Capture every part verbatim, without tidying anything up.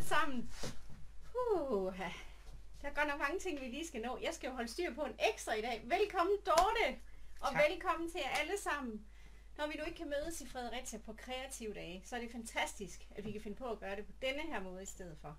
alle sammen. Uh, der er godt nok mange ting, vi lige skal nå. Jeg skal jo holde styr på en ekstra i dag. Velkommen Dorte, og tak. Velkommen til jer alle sammen. Når vi nu ikke kan mødes i Fredericia på kreative dage, så er det fantastisk, at vi kan finde på at gøre det på denne her måde i stedet for.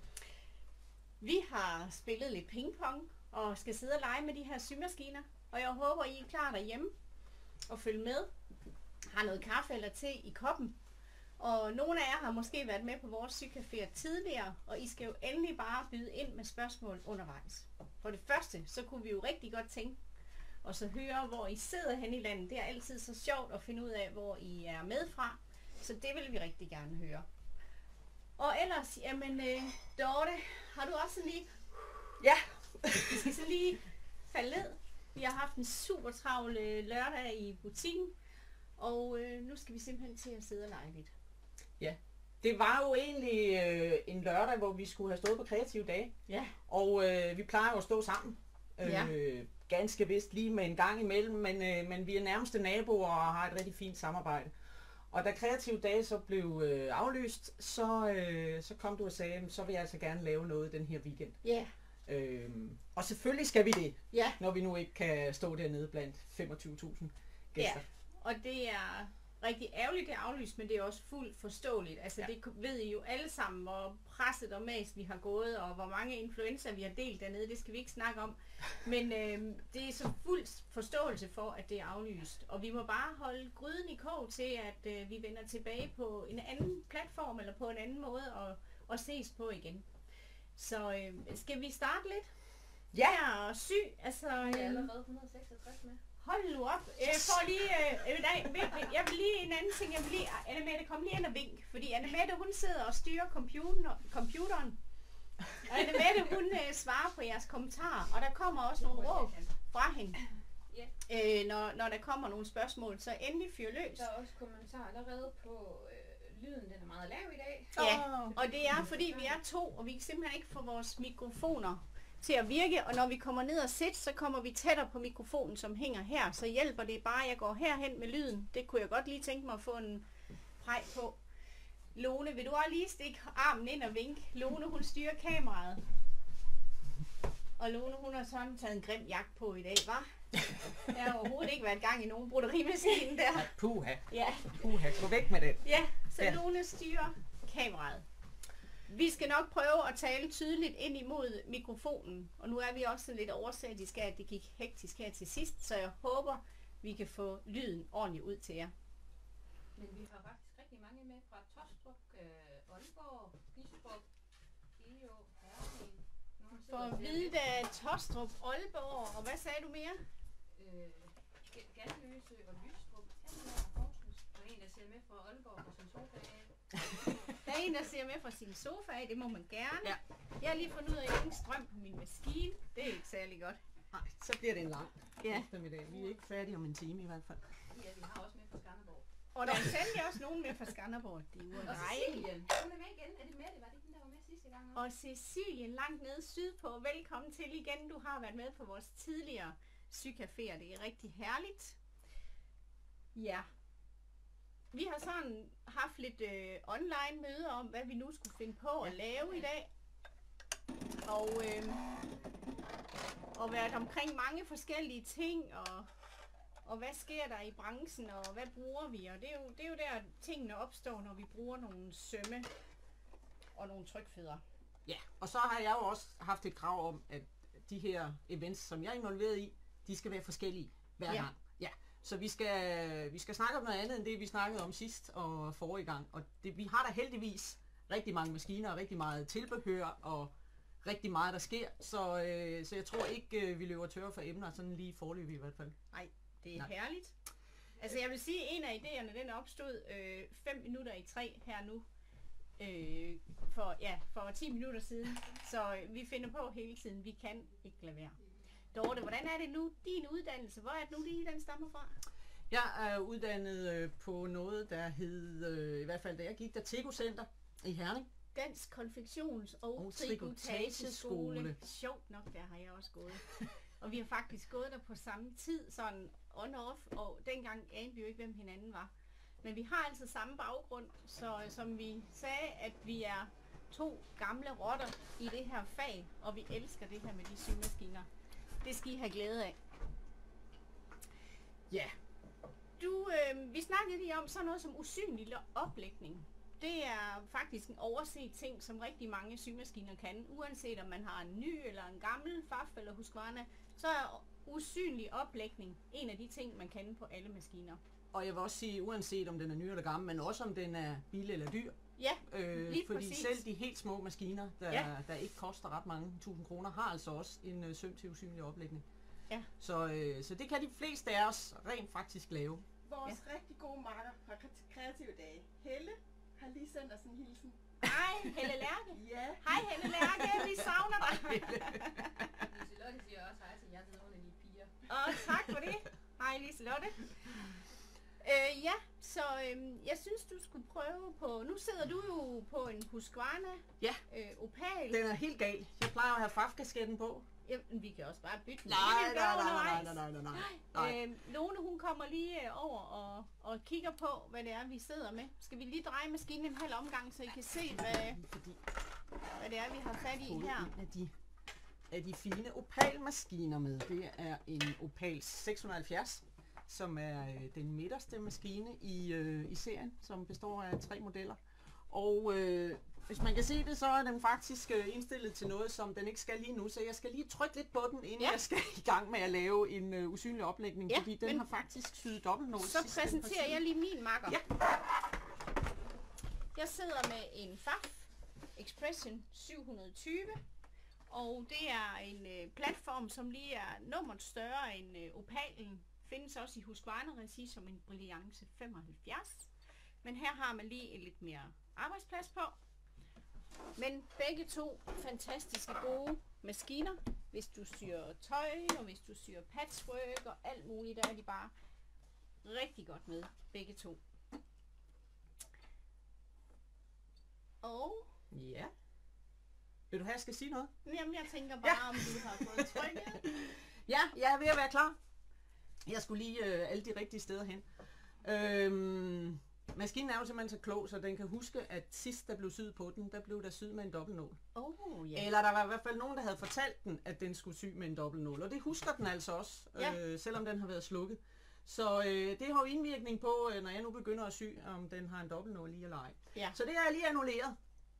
Vi har spillet lidt pingpong og skal sidde og lege med de her symaskiner, og jeg håber, I er klar derhjemme og følge med. Har noget kaffe eller te i koppen. Og nogle af jer har måske været med på vores sygcaféer tidligere, og I skal jo endelig bare byde ind med spørgsmål undervejs. For det første, så kunne vi jo rigtig godt tænke og så høre, hvor I sidder hen i landet. Det er altid så sjovt at finde ud af, hvor I er med fra, så det vil vi rigtig gerne høre. Og ellers, jamen øh, Dorte, har du også lige... Ja. Vi skal så lige falde ned. Vi har haft en super travl øh, lørdag i butikken, og øh, nu skal vi simpelthen til at sidde og lege lidt. Ja, det var jo egentlig øh, en lørdag, hvor vi skulle have stået på kreative dage. Ja. Og øh, vi plejer jo at stå sammen. Øh, Ja. Ganske vist lige med en gang imellem, men, øh, men vi er nærmeste naboer og har et rigtig fint samarbejde. Og da kreative dage så blev øh, aflyst, så, øh, så kom du og sagde, så vil jeg altså gerne lave noget den her weekend. Ja. Øhm, og selvfølgelig skal vi det, Ja. når vi nu ikke kan stå dernede blandt femogtyve tusind gæster. Ja, og det er rigtig ærgerligt, det er aflyst, men det er også fuldt forståeligt. Altså Ja. det ved I jo alle sammen, hvor presset og mas vi har gået, og hvor mange influencer vi har delt dernede, det skal vi ikke snakke om. Men øh, det er så fuldt forståelse for, at det er aflyst. Og vi må bare holde gryden i kog til, at øh, vi vender tilbage på en anden platform, eller på en anden måde, og, og ses på igen. Så øh, skal vi starte lidt? Ja. Og syg, altså... Jeg er Øh, allerede et hundrede og seksogtres med. Hold nu op. Øh, for lige, øh, nej, vent, jeg vil lige en anden ting. Jeg vil lige, Annemette, kom lige ind og vink. Fordi Annemette, hun sidder og styrer computeren. computeren. Og Annemette, hun øh, svarer på jeres kommentarer. Og der kommer også nogle råb fra hende. Ja. Øh, når, når der kommer nogle spørgsmål. Så endelig fyr løs. Der er også kommentarer allerede på øh, lyden, den er meget lav i dag. Ja, og det er fordi vi er to, og vi kan simpelthen ikke få vores mikrofoner til at virke, og når vi kommer ned og sit, så kommer vi tættere på mikrofonen, som hænger her, så hjælper det bare, jeg går herhen med lyden. Det kunne jeg godt lige tænke mig at få en præg på. Lone, vil du også lige stikke armen ind og vinke? Lone, hun styrer kameraet. Og Lone, hun har sådan taget en grim jagt på i dag, hva'? Der har overhovedet ikke været gang i nogen broderimaskine der. Puha, Ja. puha, gå væk med det. Ja, så Ja. Lone styrer kameraet. Vi skal nok prøve at tale tydeligt ind imod mikrofonen, og nu er vi også lidt oversættiske af, at det gik hektisk her til sidst, så jeg håber, vi kan få lyden ordentligt ud til jer. Men vi har faktisk rigtig mange med fra Tostrup, øh, Aalborg, Bistrup, Geo, Herning. Nogen sidder For og ser med. Vilda, Tostrup, Aalborg, og hvad sagde du mere? Øh, Ga- Ganløse og Lystrup, Tandberg, Horsens. Og en, der ser med fra Aalborg på sin sofa af. Der er en, der ser med fra sin sofa af, det må man gerne. Ja. Jeg har lige fundet ud af, at jeg ingen strøm på min maskine. Det er ikke særlig godt. Nej, så bliver det en lang Ja. eftermiddag. Vi er ikke færdige om en time i hvert fald. Ja, vi har også med fra Skanderborg. Og der er sandelig også nogen med fra Skanderborg. Det er jo Og dejligt. Cecilien, hun er med igen. Er det Mette? Var det ikke den, der var med sidste gang også? Og Cecilien langt nede sydpå, velkommen til igen. Du har været med på vores tidligere sygcaféer. Det er rigtig herligt. Ja. Vi har sådan haft lidt øh, online møder om, hvad vi nu skulle finde på at lave i dag. Og, øh, og været omkring mange forskellige ting, og, og hvad sker der i branchen, og hvad bruger vi? Og det er jo, det er jo der, tingene opstår, når vi bruger nogle sømme og nogle trykfødder. Ja, og så har jeg jo også haft et krav om, at de her events, som jeg er involveret i, de skal være forskellige hver Ja. gang. Ja. Så vi skal, vi skal snakke om noget andet end det, vi snakkede om sidst og forrige gang. Og det, vi har da heldigvis rigtig mange maskiner og rigtig meget tilbehør og rigtig meget, der sker. Så, øh, så jeg tror ikke, øh, vi løber tørre for emner, sådan lige forløbig i hvert fald. Nej, det er Nej. herligt. Altså jeg vil sige, at en af idéerne, den opstod øh, fem minutter i tre her nu. Øh, for, ja, for ti minutter siden. Så øh, vi finder på hele tiden. Vi kan ikke lade være. Dorte, hvordan er det nu, din uddannelse? Hvor er det nu lige, den stammer fra? Jeg er uddannet øh, på noget, der hed, øh, i hvert fald da jeg gik der, Tego Center i Herning. Dansk Konfektions- og, Og Trikotageskole. Trikotageskole. Sjovt nok, der har jeg også gået. Og vi har faktisk gået der på samme tid, sådan on-off, og dengang anede vi jo ikke, hvem hinanden var. Men vi har altså samme baggrund, så som vi sagde, at vi er to gamle rotter i det her fag, og vi elsker det her med de symaskiner. Det skal I have glæde af. Ja. Du, øh, vi snakkede lige om sådan noget som usynlig oplægning. Det er faktisk en overset ting, som rigtig mange symaskiner kan. Uanset om man har en ny eller en gammel F A F eller Husqvarna, så er usynlig oplægning en af de ting, man kan på alle maskiner. Og jeg vil også sige, uanset om den er ny eller gammel, men også om den er billig eller dyr. Ja, øh, lige fordi præcis. selv de helt små maskiner, der, Ja. der ikke koster ret mange tusind kroner, har altså også en øh, søm til usynlig oplægning. Ja. Så, øh, så det kan de fleste af os rent faktisk lave. Vores ja. rigtig gode makker fra Kre- Kreative Dage, Helle, har lige sendt os en hilsen. Hej, Helle Lærke. Ja. Hej, Helle Lærke. Vi savner dig. Liselotte siger også hej til jer vidunderlige piger. Og tak for det. Hej, Liselotte. Øh, ja, så øh, jeg synes, du skulle prøve på... Nu sidder du jo på en Husqvarna Ja. øh, Opal. Den er helt gal. Jeg plejer at have F A F-kasketten på. Jamen, vi kan også bare bytte den. Nej, Det kan vi nej, gøre nej, nej, undervejs. nej, nej, nej, nej. Øh, Lone, hun kommer lige øh, over og, og kigger på, hvad det er, vi sidder med. Skal vi lige dreje maskinen en halv omgang, så I kan se, hvad, Fordi hvad det er, vi har fat i fået her. en af de, af de fine Opal-maskiner med. Det er en Opal seks hundrede og halvfjerds, som er øh, den midterste maskine i, øh, i serien, som består af tre modeller. Og øh, hvis man kan se det, så er den faktisk øh, indstillet til noget, som den ikke skal lige nu. Så jeg skal lige trykke lidt på den, inden Ja. ja. jeg skal i gang med at lave en øh, usynlig oplægning. Ja, fordi den men har faktisk syet dobbeltnål. Så sidst den præsenterer har jeg lige min makker. Ja. Jeg sidder med en F A F Expression syv hundrede og tyve, og det er en øh, platform, som lige er nummeret større end øh, Opalen. Findes også i Husqvarna-regi som en Brillance femoghalvfjerds. Men her har man lige en lidt mere arbejdsplads på. Men begge to fantastiske gode maskiner. Hvis du syr tøj, og hvis du syr patchwork og alt muligt, der er de bare rigtig godt med, begge to. Og Ja. Vil du have, jeg skal sige noget? jamen, jeg tænker bare, ja. om du har fået trykket. Ja, jeg er ved at være klar. Jeg skulle lige øh, alle de rigtige steder hen. Øhm, maskinen er jo simpelthen så klog, så den kan huske, at sidst der blev syet på den, der blev der syet med en dobbeltnål. Oh, ja. Eller der var i hvert fald nogen, der havde fortalt den, at den skulle sy med en dobbeltnål. Og det husker den altså også, Ja. øh, selvom den har været slukket. Så øh, det har jo indvirkning på, øh, når jeg nu begynder at sy, om den har en dobbeltnål i eller ej. Ja. Så det har jeg lige annulleret.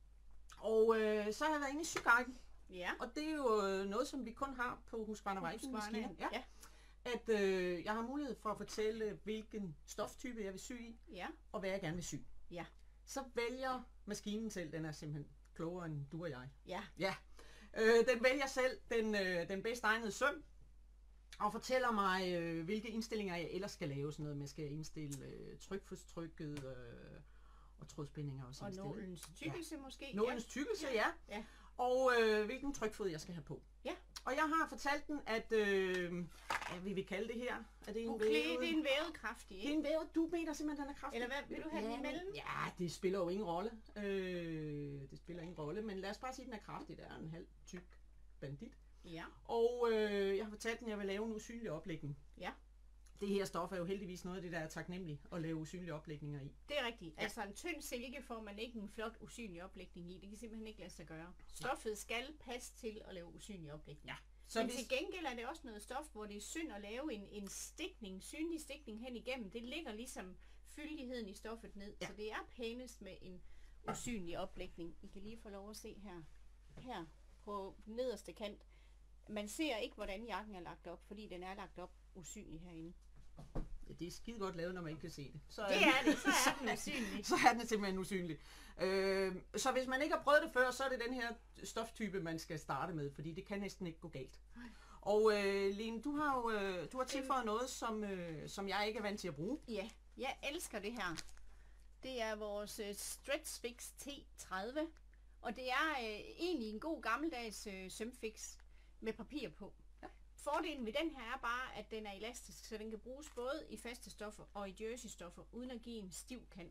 Og øh, så har jeg været inde i syguiden. Ja. Og det er jo øh, noget, som vi kun har på Husqvarna Viking-maskinen. Ja. Ja. At øh, jeg har mulighed for at fortælle, hvilken stoftype jeg vil sy i, Ja. og hvad jeg gerne vil sy. Ja. Så vælger maskinen selv, den er simpelthen klogere end du og jeg. Ja. Ja. Øh, den vælger selv den, øh, den bedst egnede søm, og fortæller mig, øh, hvilke indstillinger jeg ellers skal lave. Sådan noget, man skal indstille øh, trykforstrykket øh, og trådspændinger og sådan Og noget. nålens tykkelse måske. Nålens tykkelse, ja. Ja. Og øh, hvilken trykfod jeg skal have på. Ja. Og jeg har fortalt den, at, øh, hvad vil vi kalde det her? Er det en Okay, vævet? det er en vævet kraftig, Det er ikke? en vævet. Du mener simpelthen, den er kraftig. Eller hvad, vil du have den imellem? Ja, det spiller jo ingen rolle. Øh, det spiller ingen rolle, men lad os bare sige, at den er kraftig. Det er en halv tyk bandit. Ja. Og øh, jeg har fortalt den, at jeg vil lave en usynlig oplægning. Ja. Det her stof er jo heldigvis noget af det, der er taknemmeligt at lave usynlige oplægninger i. Det er rigtigt. Ja. Altså en tynd silke får man ikke en flot usynlig oplægning i. Det kan simpelthen ikke lade sig gøre. Stoffet skal passe til at lave usynlig oplægning. Ja. Så Men hvis- til gengæld er det også noget stof, hvor det er synd at lave en, en stikning, synlig stikning hen igennem. Det ligger ligesom fyldigheden i stoffet ned. Ja. Så det er pænest med en usynlig oplægning. I kan lige få lov at se her. Her på nederste kant. Man ser ikke, hvordan jakken er lagt op, fordi den er lagt op usynlig herinde. Ja, det er skide godt lavet, når man ikke kan se det. Så Det er det, så er den usynlig. så er den simpelthen usynlig. Øh, så hvis man ikke har prøvet det før, så er det den her stoftype, man skal starte med, fordi det kan næsten ikke gå galt. Og øh, Lene, du har jo øh, du har tilføjet noget, som, øh, som jeg ikke er vant til at bruge. Ja, jeg elsker det her. Det er vores uh, Stretch Fix T tredive, og det er uh, egentlig en god gammeldags uh, sømfix med papir på. Ja. Fordelen ved den her er bare, at den er elastisk, så den kan bruges både i faste stoffer og i jersey-stoffer, uden at give en stiv kant.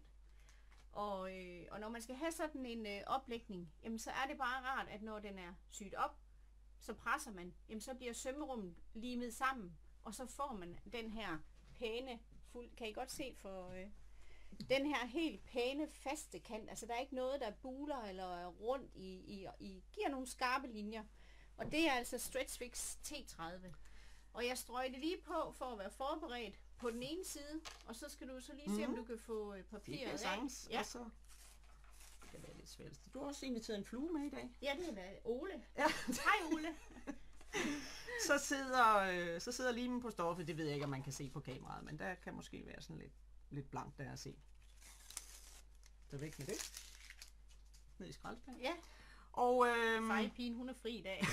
Og, øh, og når man skal have sådan en øh, oplægning, jamen så er det bare rart, at når den er syet op, så presser man, jamen så bliver sømmerummet limet sammen, og så får man den her pæne, fuld, kan I godt se for, øh, den her helt pæne faste kant. Altså der er ikke noget, der buler eller er rundt i, i, i giver nogle skarpe linjer. Og det er altså Stretch Fix T tredive. Og jeg strøg det lige på for at være forberedt på den ene side, og så skal du så lige se, mm. om du kan få øh, papiret af. Sagtens. Ja. Og så det kan være lidt svært. Du har også inviteret en flue med i dag. Ja, det er da Ole. Ja. Hej Ole. så sidder øh, så sidder limen på stoffet. Det ved jeg ikke, om man kan se på kameraet, men der kan måske være sådan lidt lidt blankt der at se. Så væk med det. Ned i skraldespanden. Ja. Og øhm, Fejpigen, hun er fri i dag.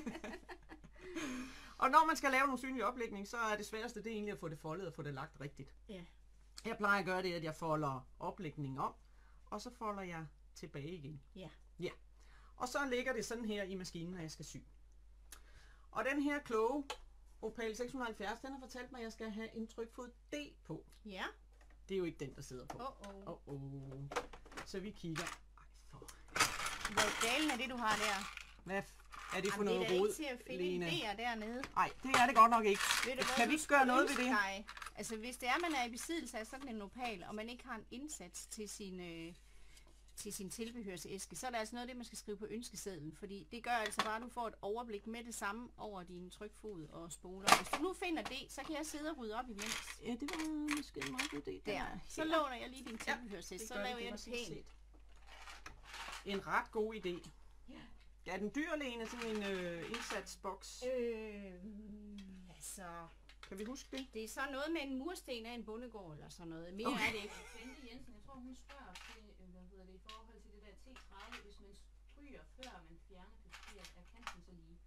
Og når man skal lave en usynlig oplægning, så er det sværeste det er egentlig at få det foldet og få det lagt rigtigt. Ja. Jeg plejer at gøre det, at jeg folder oplægningen om, og så folder jeg tilbage igen. Ja. Ja. Og så ligger det sådan her i maskinen, når jeg skal sy. Og den her kloge Opal seks hundrede og halvfjerds, den har fortalt mig, at jeg skal have en trykfod D på. Ja. Det er jo ikke den, der sidder på. Åh, åh. Åh, åh. Så vi kigger. Ej, for... Hvor galen er det, du har der? Hvad er det for Jamen, noget det er da rod, ikke til at finde Lene? idéer dernede. Nej, det er det godt nok ikke. Ved du, Kan vi ikke gøre noget ved det? Dig? Altså, hvis det er, man er i besiddelse af sådan en opal, og man ikke har en indsats til sin, øh, til sin tilbehørsæske, så er der altså noget af det, man skal skrive på ønskesedlen. Fordi det gør altså bare, at du får et overblik med det samme over din trykfod og spoler. Hvis du nu finder det, så kan jeg sidde og rydde op imens. Ja, det var måske en meget god idé. Der. Så låner jeg lige din tilbehørsæske, så laver jeg det pænt. En ret god idé. Ja. Er den dyr, Lene, sådan en øh, indsatsboks? Øh, altså... Kan vi huske det? Det er så noget med en mursten af en bondegård eller sådan noget. Mere Okay. er det ikke. Bente Jensen, jeg tror hun spørger til, øh, hvad hedder det, i forhold til det der T tredive, hvis man stryger før man fjerner papiret, er kanten så lige?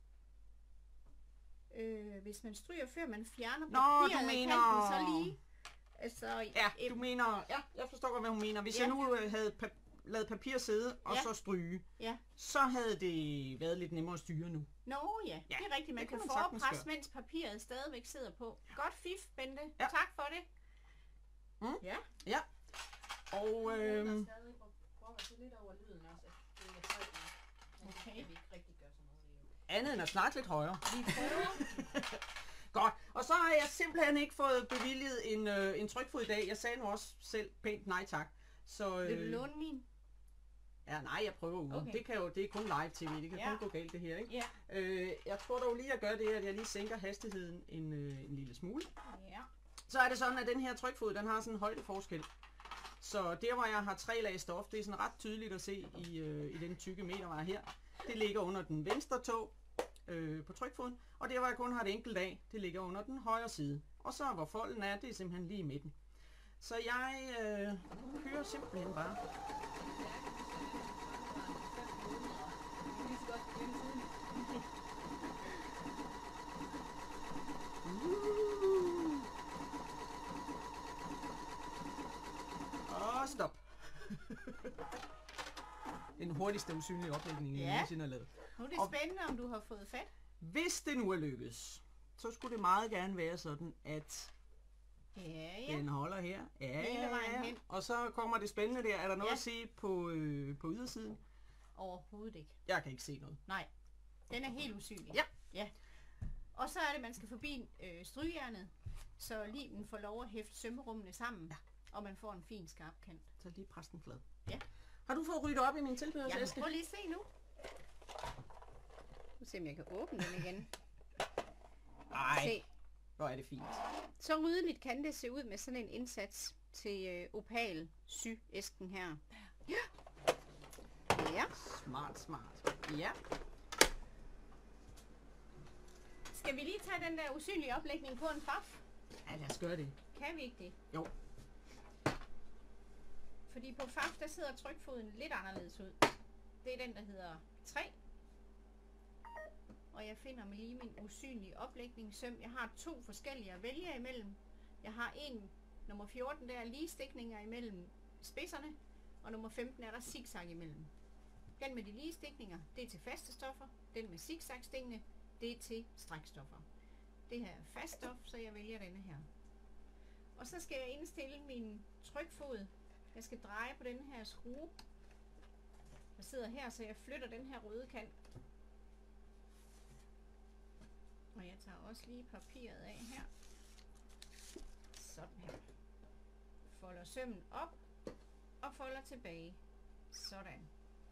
Øh, hvis man stryger før man fjerner Nå, papiret, du er mener... kanten så lige. Altså, Ja, du mener... Ja, jeg forstår godt, hvad hun mener. Hvis Ja. jeg nu øh, havde pa- lavet papir sidde og Ja. så stryge, Ja. så havde det været lidt nemmere at styre nu. Nå ja, Ja, det er rigtigt. Man det kan, kan kan man sagtens forpresse, gøre. mens papiret stadigvæk sidder på. Godt fif, Bente. Ja. Tak for det. Mm. Ja. Ja. Og... Øh, Hun har stadig brokker sig lidt over lyden også, at det er højt nok. Men det Okay. kan vi ikke rigtig gøre sådan noget ved. andet end at snakke lidt højere. Vi prøver. Godt. Og så har jeg simpelthen ikke fået bevilget en, øh, en trykfod i dag. Jeg sagde nu også selv pænt nej tak. Så, øh, Vil du låne min? Ja, nej, jeg prøver ugen. Okay. Det kan jo, det er kun live tv, det kan Ja. kun gå galt det her, ikke? Ja. Øh, jeg tror dog lige at gøre det, at jeg lige sænker hastigheden en, øh, en lille smule. Ja. Så er det sådan, at den her trykfod, den har sådan en højdeforskel. Så der, hvor jeg har tre lag stof, det er sådan ret tydeligt at se i, øh, i den tykke metervare her. Det ligger under den venstre tog øh, på trykfoden, og der, hvor jeg kun har et enkelt lag, det ligger under den højre side. Og så hvor folden er, det er simpelthen lige i midten. Så jeg øh, kører simpelthen bare. Og stop. Den hurtigste usynlige oplægning, jeg Ja. nogensinde har lavet. Nu er det Og- spændende, om du har fået fat. Hvis det nu er lykkes, så skulle det meget gerne være sådan, at Ja, ja. den holder her. Ja, Hele ja, vejen ja. hen. Og så kommer det spændende der. Er der noget Ja. at se på, øh, på ydersiden? Overhovedet ikke. Jeg kan ikke se noget. Nej. Den er helt usynlig. Ja. Ja. Og så er det, man skal forbi øh, strygejernet, så limen får lov at hæfte sømmerummene sammen, ja. Og man får en fin skarp kant. Så lige pres den flad. Ja. Har du fået ryddet op i min Jamen, tilbehørsæske? prøv lige at se nu. Nu se, om jeg kan åbne den igen. Nej, Se. hvor er det fint. Så ryddeligt kan det se ud med sådan en indsats til øh, opal syæsken her. Ja. Ja. Smart, smart. Ja. Skal vi lige tage den der usynlige oplægning på en faf? Ja, lad os gøre det. Kan vi ikke det? Jo. Fordi på faf, der sidder trykfoden lidt anderledes ud. Det er den, der hedder tre. Og jeg finder med lige min usynlige oplægningssøm. Jeg har to forskellige at vælge imellem. Jeg har en, nummer fjorten, der er lige stikninger imellem spidserne. Og nummer femten er der zigzag imellem. Den med de lige stikninger, det er til faste stoffer. Den med zigzag-stingene, det er til strækstoffer. Det her er fast stof, så jeg vælger denne her. Og så skal jeg indstille min trykfod. Jeg skal dreje på den her skrue, der sidder her, så jeg flytter den her røde kant. Og jeg tager også lige papiret af her. Sådan her. folder sømmen op og folder tilbage. Sådan.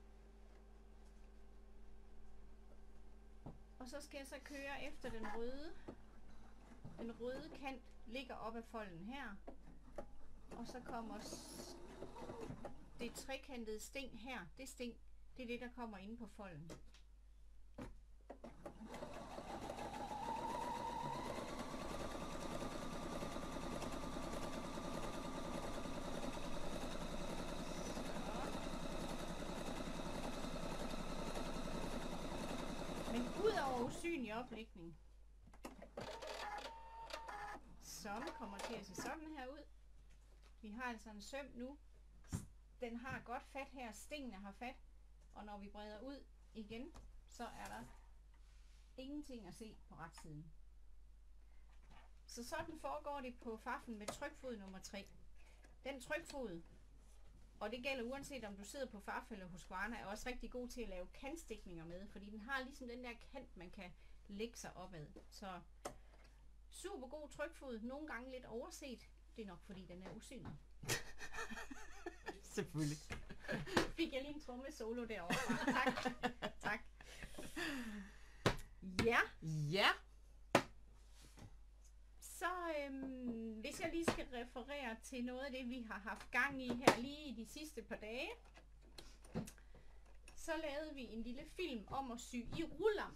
Og så skal jeg så køre efter den røde. Den røde kant ligger op ad folden her. Og så kommer det trekantede sting her. Det sting, det er det, der kommer inde på folden. Men ud over usynlig oplægning, som kommer til at se sådan her ud. Vi har altså en søm nu. Den har godt fat her, stingene har fat. Og når vi breder ud igen, så er der ingenting at se på retsiden. Så sådan foregår det på farfen med trykfod nummer tre. Den trykfod, og det gælder uanset om du sidder på farf eller Husqvarna, er også rigtig god til at lave kantstikninger med, fordi den har ligesom den der kant, man kan lægge sig opad. Så super god trykfod, nogle gange lidt overset. Det er nok fordi den er usynlig. Selvfølgelig. Fik jeg lige en tromme solo derovre. Tak. Tak. Ja. Ja. Så øhm, hvis jeg lige skal referere til noget af det, vi har haft gang i her lige i de sidste par dage, så lavede vi en lille film om at sy i rullam.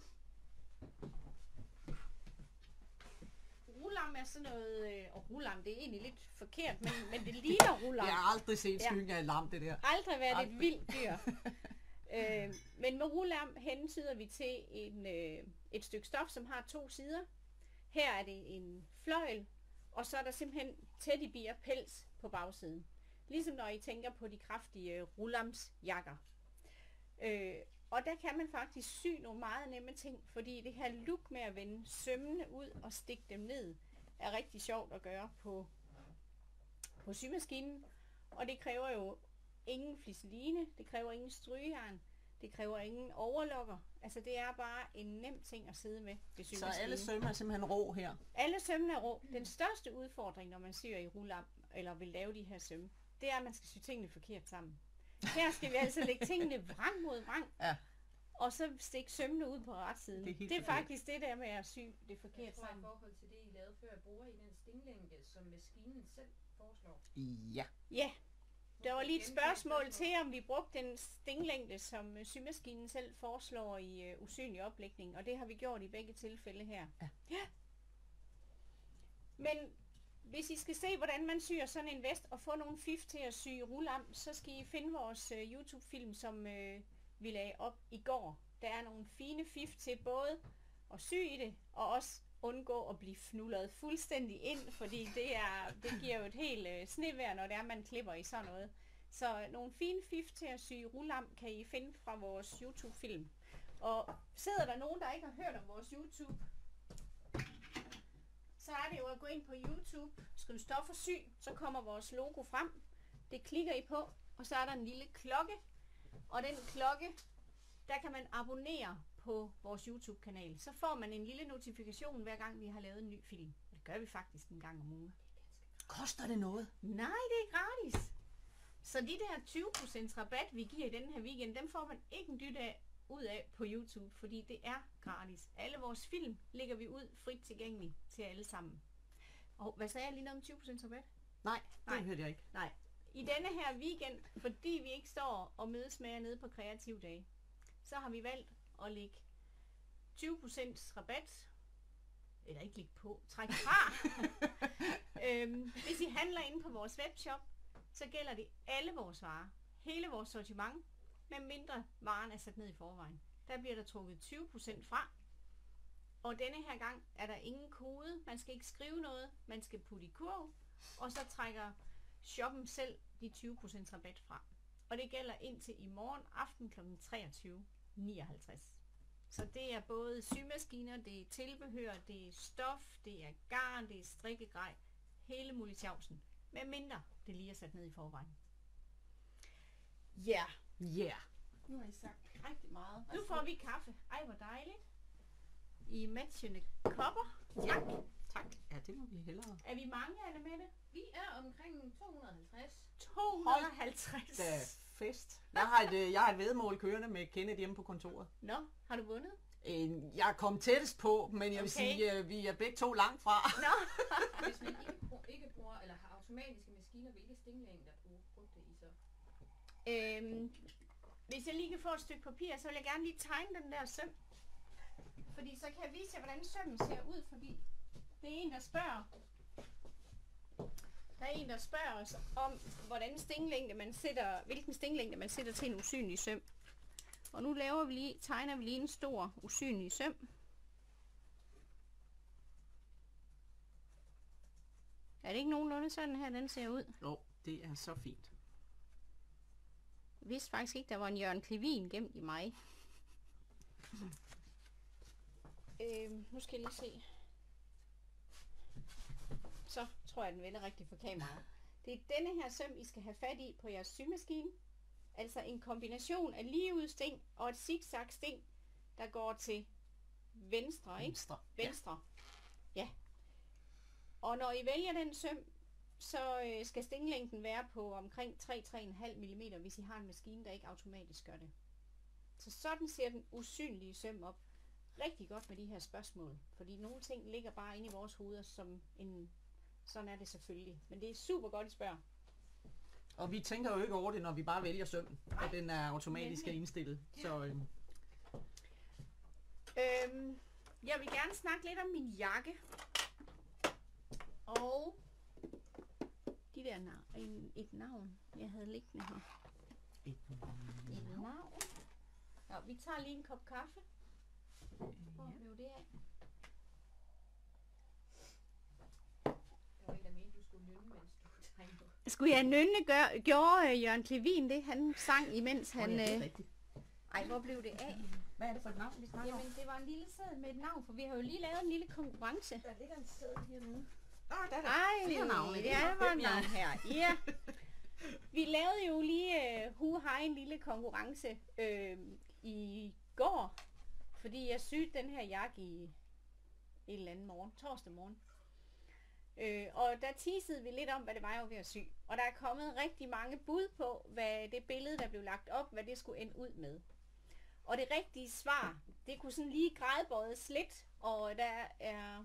Rullam er sådan noget, øh, og rullam det er egentlig lidt forkert, men, men det ligner rullam. Jeg har aldrig set skyggen af en lam, det der. Aldrig været Aldrig. et vildt dyr. øh, men med rullam hentyder vi til en, øh, et stykke stof, som har to sider. Her er det en fløjl, og så er der simpelthen teddybeer pels på bagsiden. Ligesom når I tænker på de kraftige rullamsjakker. Øh, og der kan man faktisk sy nogle meget nemme ting, fordi det her look med at vende sømmene ud og stikke dem ned, er rigtig sjovt at gøre på, på symaskinen. Og det kræver jo ingen flisseline, det kræver ingen strygejern, det kræver ingen overlokker. Altså det er bare en nem ting at sidde med ved symaskinen. Så alle sømmer er simpelthen rå her? Alle sømmene er rå. Den største udfordring, når man syr i rullam, eller vil lave de her sømme, det er, at man skal sy tingene forkert sammen. Her skal vi altså lægge tingene vrang mod vrang, Ja. og så stikke sømmene ud på retsiden. Det er Det helt er, det er forkert. faktisk det der med at sy det Jeg forkert tror i sammen. forhold til det, I lavede før, bruger I den stinglængde, som maskinen selv foreslår. Ja. Ja, der var lige et Gentage spørgsmål spørgsmål. til, om vi brugte den stinglængde, som øh, symaskinen selv foreslår i øh, usynlig oplægning, og det har vi gjort i begge tilfælde her. Ja. Ja. Men hvis I skal se, hvordan man syr sådan en vest og få nogle fif til at sy rullam, så skal I finde vores øh, YouTube-film, som øh, vi lagde op i går. Der er nogle fine fif til både at sy i det, og også undgå at blive fnullet fuldstændig ind, fordi det, er, det giver jo et helt øh, snevejr, når det er, man klipper i sådan noget. Så nogle fine fif til at sy rullam kan I finde fra vores YouTube-film. Og sidder der nogen, der ikke har hørt om vores YouTube, så er det jo at gå ind på YouTube, skrive stof og sy, så kommer vores logo frem. Det klikker I på, og så er der en lille klokke. Og den klokke, der kan man abonnere på vores YouTube-kanal. Så får man en lille notifikation, hver gang vi har lavet en ny film. Det gør vi faktisk en gang om ugen. Koster det noget? Nej, det er gratis. Så de der tyve procent rabat, vi giver i den her weekend, dem får man ikke en dyt af ud af på YouTube, fordi det er gratis. Alle vores film lægger vi ud frit tilgængeligt til alle sammen. Og hvad sagde jeg lige noget om tyve procent rabat? Nej, det Nej. hørte jeg ikke. Nej. I denne her weekend, fordi vi ikke står og mødes med jer nede på Kreativ Dage, så har vi valgt at lægge tyve procent rabat, eller ikke lægge på, træk fra. øhm, hvis I handler inde på vores webshop, så gælder det alle vores varer, hele vores sortiment, med mindre varen er sat ned i forvejen. Der bliver der trukket tyve procent fra, og denne her gang er der ingen kode, man skal ikke skrive noget, man skal putte i kurv, og så trækker shoppen selv de tyve procent rabat fra. Og det gælder indtil i morgen aften kl. treogtyve nioghalvtreds. Så det er både symaskiner, det er tilbehør, det er stof, det er garn, det er strikkegrej, hele muligtjavsen. Med mindre det lige er sat ned i forvejen. Ja, Ja. Yeah. Nu har I sagt rigtig meget. nu får vi kaffe. Ej, hvor dejligt. I matchende kopper. Tak. Tak. Ja, det må vi hellere. Er vi mange, Anne Mette? Vi er omkring to hundrede og halvtreds. to hundrede og halvtreds. Da fest. Jeg har et, øh, jeg har et væddemål kørende med Kenneth hjemme på kontoret. Nå, har du vundet? Øh, Jeg er kommet tættest på, men jeg vil Okay. sige, at vi er begge to langt fra. Nå. Hvis man ikke, bruger, ikke bruger, eller har automatiske maskiner, hvilke stinglængder bruger brugte I så? Øhm, hvis jeg lige kan få et stykke papir, så vil jeg gerne lige tegne den der søm. Fordi så kan jeg vise jer, hvordan sømmen ser ud, fordi det er en, der spørger. Der er en, der spørger os om, hvordan stinglængde man sætter, hvilken stinglængde man sætter til en usynlig søm. Og nu laver vi lige, tegner vi lige en stor usynlig søm. Er det ikke nogenlunde sådan her, den ser ud? Jo, det er så fint. Jeg vidste faktisk ikke, der var en Jørgen Klevin gemt i mig. øhm, nu skal jeg lige se. Så tror jeg, den vender rigtigt for kameraet. Det er denne her søm, I skal have fat i på jeres symaskine. Altså en kombination af ligeud sting og et zigzag sting, der går til venstre, ikke? Venstre. Venstre. Ja. ja. Og når I vælger den søm, så øh, skal stinglængden være på omkring tre til tre komma fem millimeter, hvis I har en maskine, der ikke automatisk gør det. Så sådan ser den usynlige søm op. Rigtig godt med de her spørgsmål, fordi nogle ting ligger bare inde i vores hoveder som en... Sådan er det selvfølgelig. Men det er super godt, I spørger. Og vi tænker jo ikke over det, når vi bare vælger sømmen, og den er automatisk nemlig. indstillet. Så øhm, Øhm, jeg vil gerne snakke lidt om min jakke. Og de der nav- en, et navn, jeg havde liggende her. et, Et navn. Nå, vi tager lige en kop kaffe. Hvor blev det af? Der var en, der mente, du skulle nynne, mens du tegnede. Skulle jeg nynne, gør, gjorde øh, Jørgen Klevin det? Han sang imens han... ja, det er Øh... rigtigt. Ej, hvor blev det af? Hvad er det for et navn, vi snakker om? Jamen, det var en lille seddel med et navn, for vi har jo lige lavet en lille konkurrence. Der ligger en seddel hernede. Nå, der er der Ej, flere navne. ja, der var Hvem en jeg- navn her. Ja. Vi lavede jo lige uh, Hu Hej en lille konkurrence øh, i går, fordi jeg syede den her jakke i en eller anden morgen, torsdag morgen. Øh, og der teasede vi lidt om, hvad det var, jeg var ved at sy. Og der er kommet rigtig mange bud på, hvad det billede, der blev lagt op, hvad det skulle ende ud med. Og det rigtige svar, det kunne sådan lige gradbøjes lidt, og der er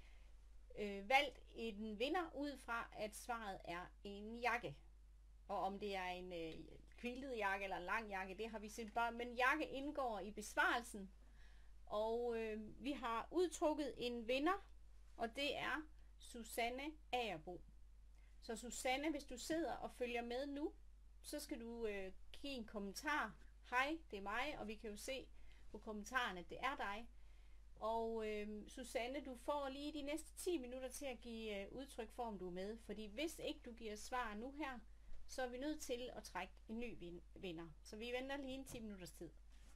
øh, valgt en vinder ud fra, at svaret er en jakke. Og om det er en øh, quiltet jakke eller en lang jakke, det har vi set bare. Men jakke indgår i besvarelsen. Og øh, vi har udtrukket en vinder, og det er Susanne Agerbo. Så Susanne, hvis du sidder og følger med nu, så skal du øh, give en kommentar. Hej, det er mig, og vi kan jo se på kommentarerne, at det er dig. Og øh, Susanne, du får lige de næste ti minutter til at give øh, udtryk for, om du er med. Fordi hvis ikke du giver svar nu her, så er vi nødt til at trække en ny vin- vinder. Så vi venter lige en ti minutters tid.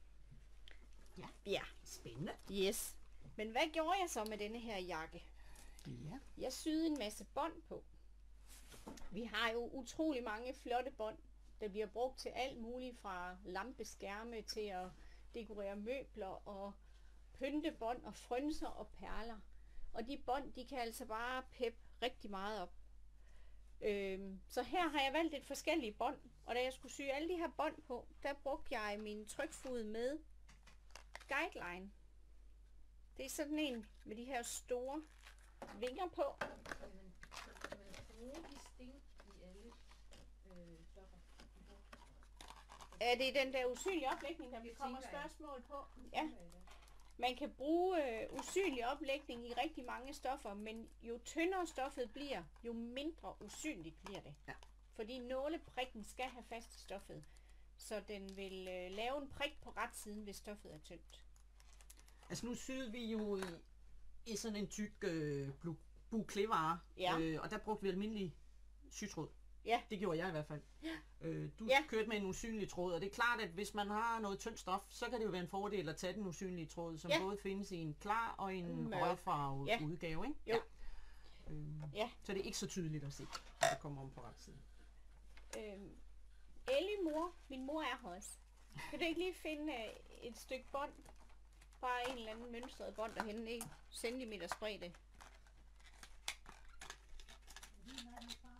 Ja. Ja. Spændende. Yes. Men hvad gjorde jeg så med denne her jakke? Ja. Jeg syede en masse bånd på. Vi har jo utrolig mange flotte bånd, der bliver brugt til alt muligt, fra lampeskærme til at dekorere møbler og pyntebånd og frynser og perler. Og de bånd, de kan altså bare peppe rigtig meget op. Øhm, så her har jeg valgt et forskellige bånd, og da jeg skulle sy alle de her bånd på, der brugte jeg min trykfod med Guideline. Det er sådan en med de her store vinger på. Jamen, kan man bruge de sting i alle øh, stoffer? I bruger? Er det den der usynlige oplægning, der vi Det kommer tænker jeg. spørgsmål på? Det Ja. tænker jeg da. Man kan bruge øh, usynlig oplægning i rigtig mange stoffer, men jo tyndere stoffet bliver, jo mindre usynligt bliver det. Ja. Fordi nåleprikken skal have fast i stoffet, så den vil øh, lave en prik på ret siden, hvis stoffet er tyndt. Altså nu syede vi jo i, i sådan en tyk øh, bouclé-vare, Ja. øh, og der brugte vi almindelig sytråd. Ja. Det gjorde jeg i hvert fald. Ja. Øh, du Ja. kørte med en usynlig tråd, og det er klart, at hvis man har noget tyndt stof, så kan det jo være en fordel at tage den usynlige tråd, som Ja. både findes i en klar og en Mørk. rødfarvet Ja. udgave, ikke? Jo. Ja. Øh, Ja. Så det er ikke så tydeligt at se, når det kommer om på ret side. Øhm, Ellie mor, min mor er her også. Kan du ikke lige finde øh, et stykke bånd? Bare en eller anden mønstret bånd derhenne, en centimeters bredde. Lige meget, det er bare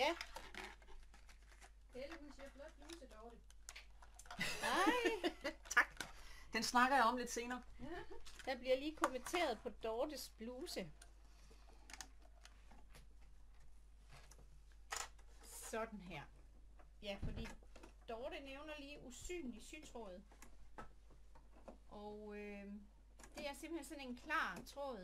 Ja. Helle, hun siger flot bluse, Dorte. Nej, Tak. Den snakker jeg om lidt senere. der bliver lige kommenteret på Dortes bluse. Sådan her. Ja, fordi Dorte nævner lige usynlig sytråd. Og øh, det er simpelthen sådan en klar tråd,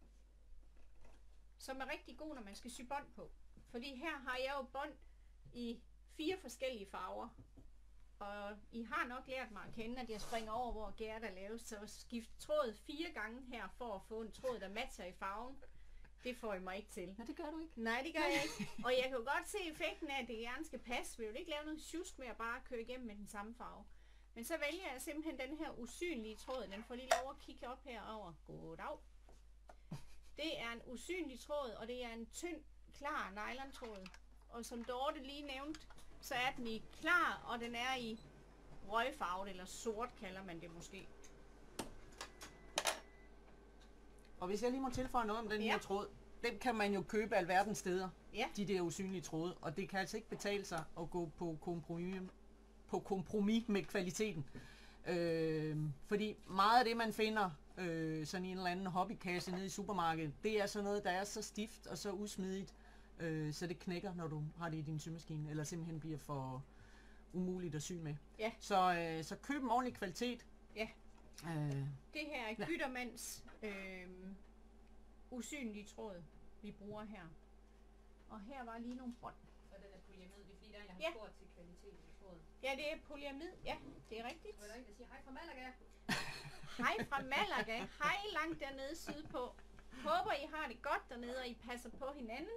som er rigtig god, når man skal sy bånd på. Fordi her har jeg jo bånd i fire forskellige farver. Og I har nok lært mig at kende, at jeg springer over, hvor gær der laves. Så skift tråd fire gange her, for at få en tråd, der matcher i farven. Det får I mig ikke til. Ja, det gør du ikke. Nej, det gør jeg ikke. Og jeg kan jo godt se effekten af, at det gerne skal passe. Vi vil ikke lave noget sjusk med at bare køre igennem med den samme farve. Men så vælger jeg simpelthen den her usynlige tråd. Den får lige lov at kigge op herover. Goddag. Det er en usynlig tråd, og det er en tynd, klar nylontråd. Og som Dorte lige nævnte, så er den i klar, og den er i røgfarvet, eller sort kalder man det måske. Og hvis jeg lige må tilføje noget om den Ja. her tråd, den kan man jo købe alverdens steder, Ja. de der usynlige tråde, og det kan altså ikke betale sig at gå på kompromis, på kompromis med kvaliteten. Øh, fordi meget af det, man finder øh, sådan i en eller anden hobbykasse nede i supermarkedet, det er sådan noget, der er så stift og så usmidigt, øh, så det knækker, når du har det i din symaskine, eller simpelthen bliver for umuligt at sy med. Ja. Så, øh, så køb en ordentlig kvalitet. Ja. Øh, Det her er Ja. Gyttermands øh, usynlige tråd, vi bruger her. Og her var lige nogle bånd. Og den er polyamid, det er fordi, der er en, der har Ja. spurgt til kvaliteten i tråden. Ja, det er polyamid. Ja, det er rigtigt. Så er der en, der siger, hej fra Malaga. Hej fra Malaga. Hej langt dernede sydpå. Håber, I har det godt dernede, og I passer på hinanden.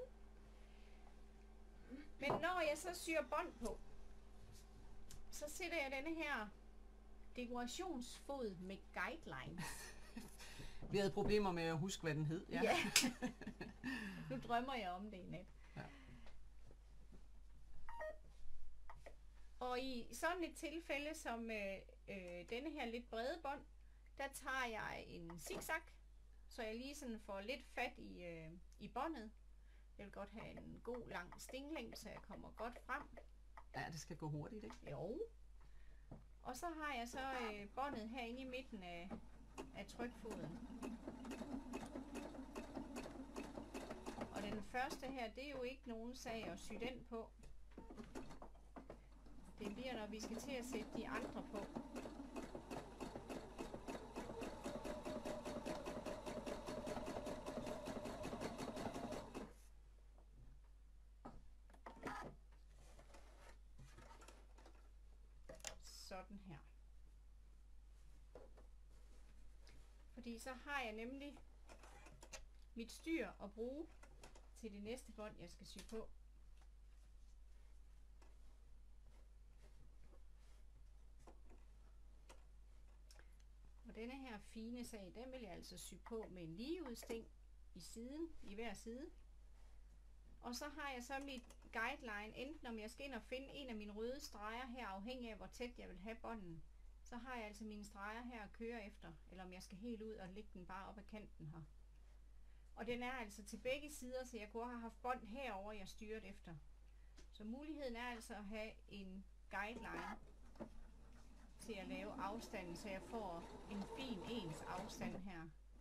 Men når jeg så syr bånd på, så sætter jeg denne her dekorationsfod med guidelines. vi havde problemer med at huske, hvad den hed. Ja. ja. Nu drømmer jeg om det i nat. Ja. Og i sådan et tilfælde som øh, øh, denne her lidt brede bånd, der tager jeg en zigzag, så jeg lige sådan får lidt fat i, øh, i båndet. Jeg vil godt have en god lang stinglængde, så jeg kommer godt frem. Ja, det skal gå hurtigt, ikke? Jo. Og så har jeg så øh, båndet herinde i midten af, af trykfoden. Og den første her, det er jo ikke nogen sag at sy den på. Det bliver, når vi skal til at sætte de andre på. Sådan her. Fordi så har jeg nemlig mit styr at bruge til det næste bånd, jeg skal sy på. Og denne her fine sag, den vil jeg altså sy på med en ligeudsting i siden, i hver side. Og så har jeg så mit guideline, enten om jeg skal ind og finde en af mine røde streger her, afhængig af hvor tæt jeg vil have bånden. Så har jeg altså mine streger her at køre efter, eller om jeg skal helt ud og lægge den bare op ad kanten her. Og den er altså til begge sider, så jeg kunne have haft bånd herover, jeg styret efter. Så muligheden er altså at have en guideline til at lave afstanden, så jeg får en fin ens afstand her.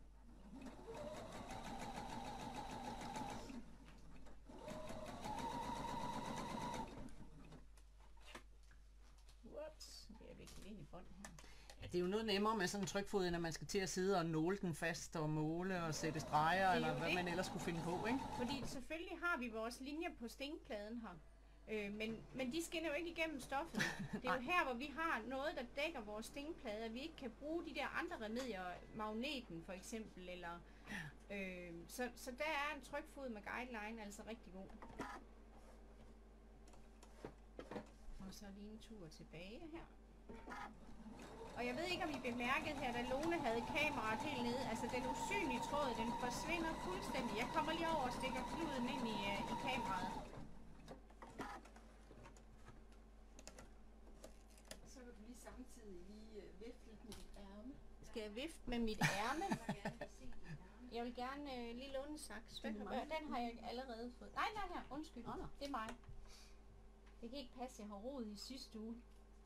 Whoops, det er viklet ind i bånd her. Ja, det er jo noget nemmere med sådan en trykfod, end at man skal til at sidde og nåle den fast og måle og sætte streger, jo eller hvad det. man ellers skulle finde på, ikke? Fordi selvfølgelig har vi vores linjer på stingpladen her. Øh, men, men de skinner jo ikke igennem stoffet. Det er jo her, hvor vi har noget, der dækker vores stingplade, at vi ikke kan bruge de der andre remedier, magneten for eksempel, eller øh, så, så der er en trykfod med guideline altså rigtig god. Og så lige en tur tilbage her. Og jeg ved ikke, om I bemærkede her, da Lone havde kameraet helt nede, altså den usynlige tråd, den forsvinder fuldstændig. Jeg kommer lige over og stikker kluden ind i, uh, i kameraet. Så kan du lige samtidig lige øh, vifte lidt med dit ærme. Skal jeg vifte med mit ærme? Jeg vil gerne øh, lige låne en saks. Den er Den, meget den har jeg allerede fået. Nej, nej, her. Undskyld. Nå, nå. Det er mig. Det kan ikke passe, jeg har rodet i sidste uge.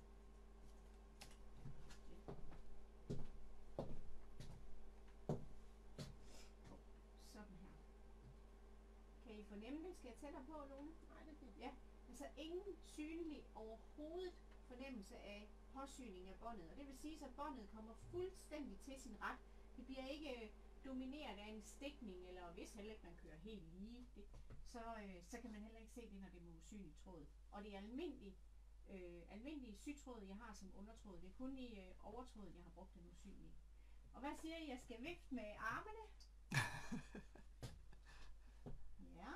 Sådan her. Kan I fornemme det? Skal jeg tættere på, Lone? Nej, det er fint. Ja, altså ingen synlig overhovedet fornemmelse af påsyning af båndet. Og det vil sige, at båndet kommer fuldstændig til sin ret. Det bliver ikke øh, domineret af en stikning, eller hvis heller ikke man kører helt lige, det, så, øh, så kan man heller ikke se det, når det er med usynlig tråd. Og det er almindelig, øh, almindelige sytråd, jeg har som undertråd. Det er kun i øh, overtråden, jeg har brugt den usynlige. Og hvad siger I? Jeg skal vifte med armene. Ja.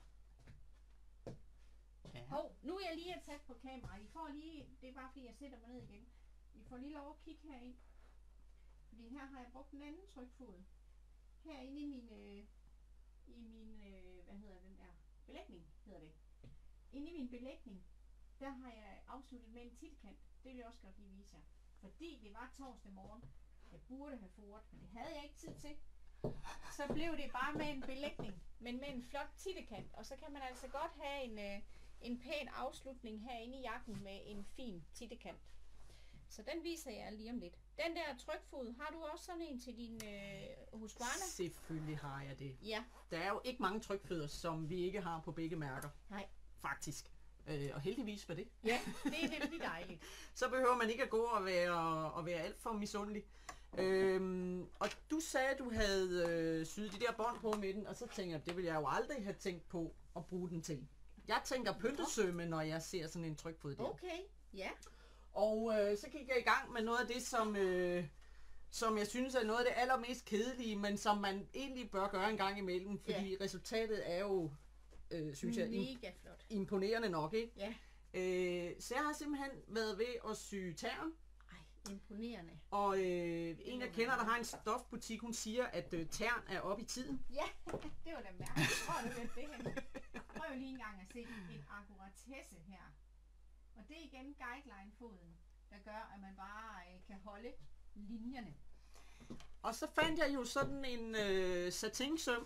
Ja. Hov, nu er jeg lige tæt på kameraet. I får lige, det er bare fordi jeg sætter mig ned igen. I får lige lov at kigge herind. Fordi her har jeg brugt en anden trykfod. Herinde i min, øh, i min, øh, hvad hedder den der, belægning hedder det. Inde i min belægning, der har jeg afsluttet med en tilkant. Det vil jeg også godt lige vise jer. Fordi det var torsdag morgen. Jeg burde have foret, men det havde jeg ikke tid til. Så blev det bare med en belægning, men med en flot tittekant. Og så kan man altså godt have en, øh, en pæn afslutning herinde i jakken med en fin tittekant. Så den viser jeg lige om lidt. Den der trykfod, har du også sådan en til din øh, Husqvarna? Selvfølgelig har jeg det. Ja. Der er jo ikke mange trykfødder, som vi ikke har på begge mærker. Nej. Faktisk. Øh, og heldigvis for det. Ja, det er nemlig dejligt. Så behøver man ikke at gå og være, og være alt for misundelig. Øhm, og du sagde, at du havde øh, syet de der bånd på midten, og så tænker jeg, det vil jeg jo aldrig have tænkt på at bruge den til. Jeg tænker pyntesømme, når jeg ser sådan en trykfod der. Okay, ja. Og øh, så gik jeg i gang med noget af det, som, øh, som jeg synes er noget af det allermest kedelige, men som man egentlig bør gøre en gang imellem, fordi Ja. resultatet er jo, øh, synes jeg, im- Mega flot. imponerende nok, ikke? Ja. Øh, så jeg har simpelthen været ved at sy tern, Ej, imponerende. og øh, en jeg kender, der har en stofbutik, hun siger, at øh, tern er oppe i tiden. Ja, det var da mærkeligt. Hvor har du hørt det hen? Prøv lige en gang at se en akkuratesse her. Og det er igen guideline-foden, der gør, at man bare øh, kan holde linjerne. Og så fandt jeg jo sådan en øh, satinsøm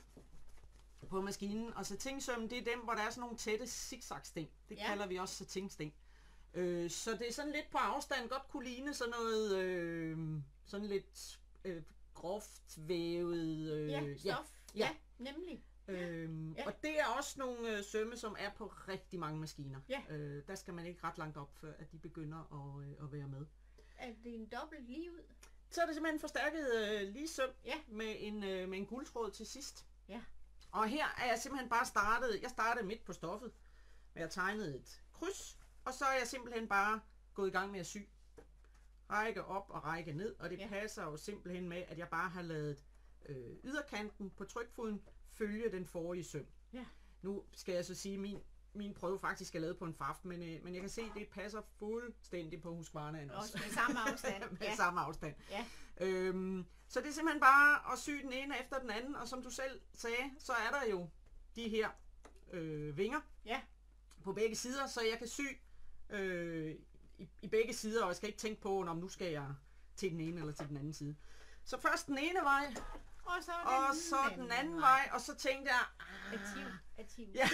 på maskinen, og satinsømmen, det er dem, hvor der er sådan nogle tætte zigzag-sting. Det Ja. kalder vi også satinsting. Øh, så det er sådan lidt på afstand, godt kunne ligne sådan noget, øh, sådan lidt øh, groft vævet. Øh, Ja, stof. Ja. Ja, nemlig. Øhm, Ja. Og det er også nogle øh, sømme, som er på rigtig mange maskiner. Ja. Øh, der skal man ikke ret langt op, før at de begynder at, øh, at være med. Er det en dobbelt lige ud? Så er det simpelthen forstærket øh, lige søm Ja. med en, øh, med en guldtråd til sidst. Ja. Og her er jeg simpelthen bare startet, jeg startede midt på stoffet, med at tegne et kryds, og så er jeg simpelthen bare gået i gang med at sy. Række op og række ned, og det Ja. ja. passer jo simpelthen med, at jeg bare har lavet øh, yderkanten på trykfoden følge den forrige søm. Ja. Nu skal jeg så sige, at min, min prøve faktisk er lavet på en faft, men, øh, men jeg kan se, at det passer fuldstændig på Husqvarnaen også. Også med samme afstand. med Ja. samme afstand. Ja. Øhm, så det er simpelthen bare at sy den ene efter den anden, og som du selv sagde, så er der jo de her øh, vinger Ja. på begge sider, så jeg kan sy øh, i, i begge sider, og jeg skal ikke tænke på, om nu skal jeg til den ene eller til den anden side. Så først den ene vej, Og så og så den anden vej, og så tænkte jeg, Ativ. Ativ. Ja.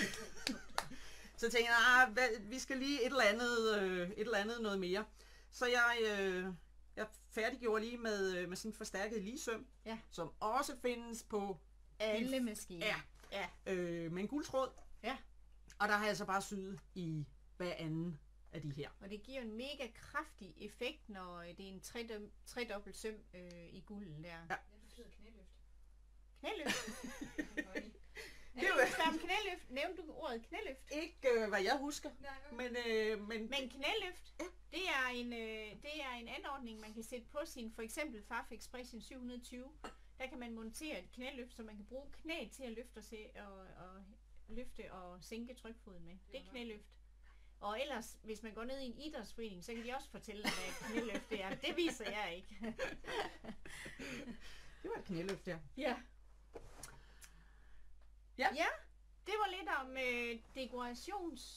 så tænkte jeg, ah, hvad, vi skal lige et eller andet, øh, et eller andet noget mere. Så jeg, øh, jeg færdiggjorde lige med, øh, med sådan en forstærket ligesøm, Ja. som også findes på Alle maskiner. Ja. Ja. øh, med en guldtråd. Ja. Og der har jeg så bare syet i hver anden af de her. Og det giver en mega kraftig effekt, når øh, det er en tredom- tredobbelt søm øh, i gulden der. Ja. Det betyder knæløft. Knæløft. Det er jo- Er det knæløft? Nævnte du ordet knæløft? Ikke øh, hvad jeg husker, Nej, okay. men, øh, men, Men knæløft, det er en øh, det er en anordning, man kan sætte på sin for eksempel F A F Expression syv hundrede og tyve. Der kan man montere et knæløft, så man kan bruge knæet til at løfte og, se, og, og løfte og sænke trykfoden med. Det er knæløft. Og ellers, hvis man går ned i en idrætsforening, så kan de også fortælle dig, hvad et knæløft det er. Det viser jeg ikke. det var et knæløft der. Ja. Ja. Ja, det var lidt om øh,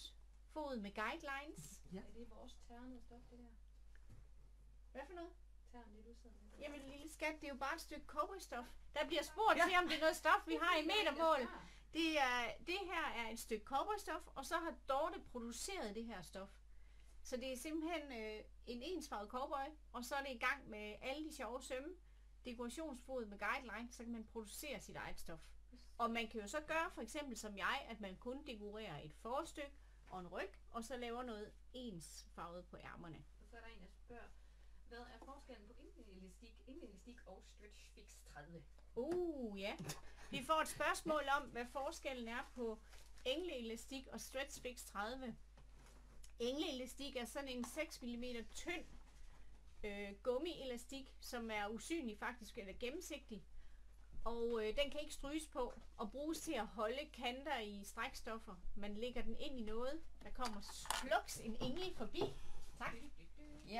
dekorationsfod med guidelines. Ja. Er det vores ternede stof, det der? Hvad for noget? tern, det du sidder med? Jamen lille skat, det er jo bare et stykke cowboystof. Der bliver spurgt Ja. til, om det er noget stof, vi har i Ja, metermål. ja. Det, er, det her er et stykke cowboystof, og så har Dorte produceret det her stof. Så det er simpelthen øh, en ensfarvet cowboy, og så er det i gang med alle de sjove sømme, dekorationsfod med guideline, så kan man producere sit eget stof. Og man kan jo så gøre for eksempel som jeg, at man kun dekorerer et forstykke og en ryg, og så laver noget ensfarvet på ærmerne. Og så er der en, der spørger, hvad er forskellen på engleelastik, engleelastik og Stretch Fix tredive? Uh, ja. Vi får et spørgsmål om, hvad forskellen er på engleelastik og Stretch Fix tredive. Engleelastik er sådan en seks millimeter tynd øh, gummielastik, som er usynlig faktisk, eller gennemsigtig. Og øh, den kan ikke stryges på og bruges til at holde kanter i strækstoffer. Man lægger den ind i noget. Der kommer sluks en engle forbi. Tak. Ja.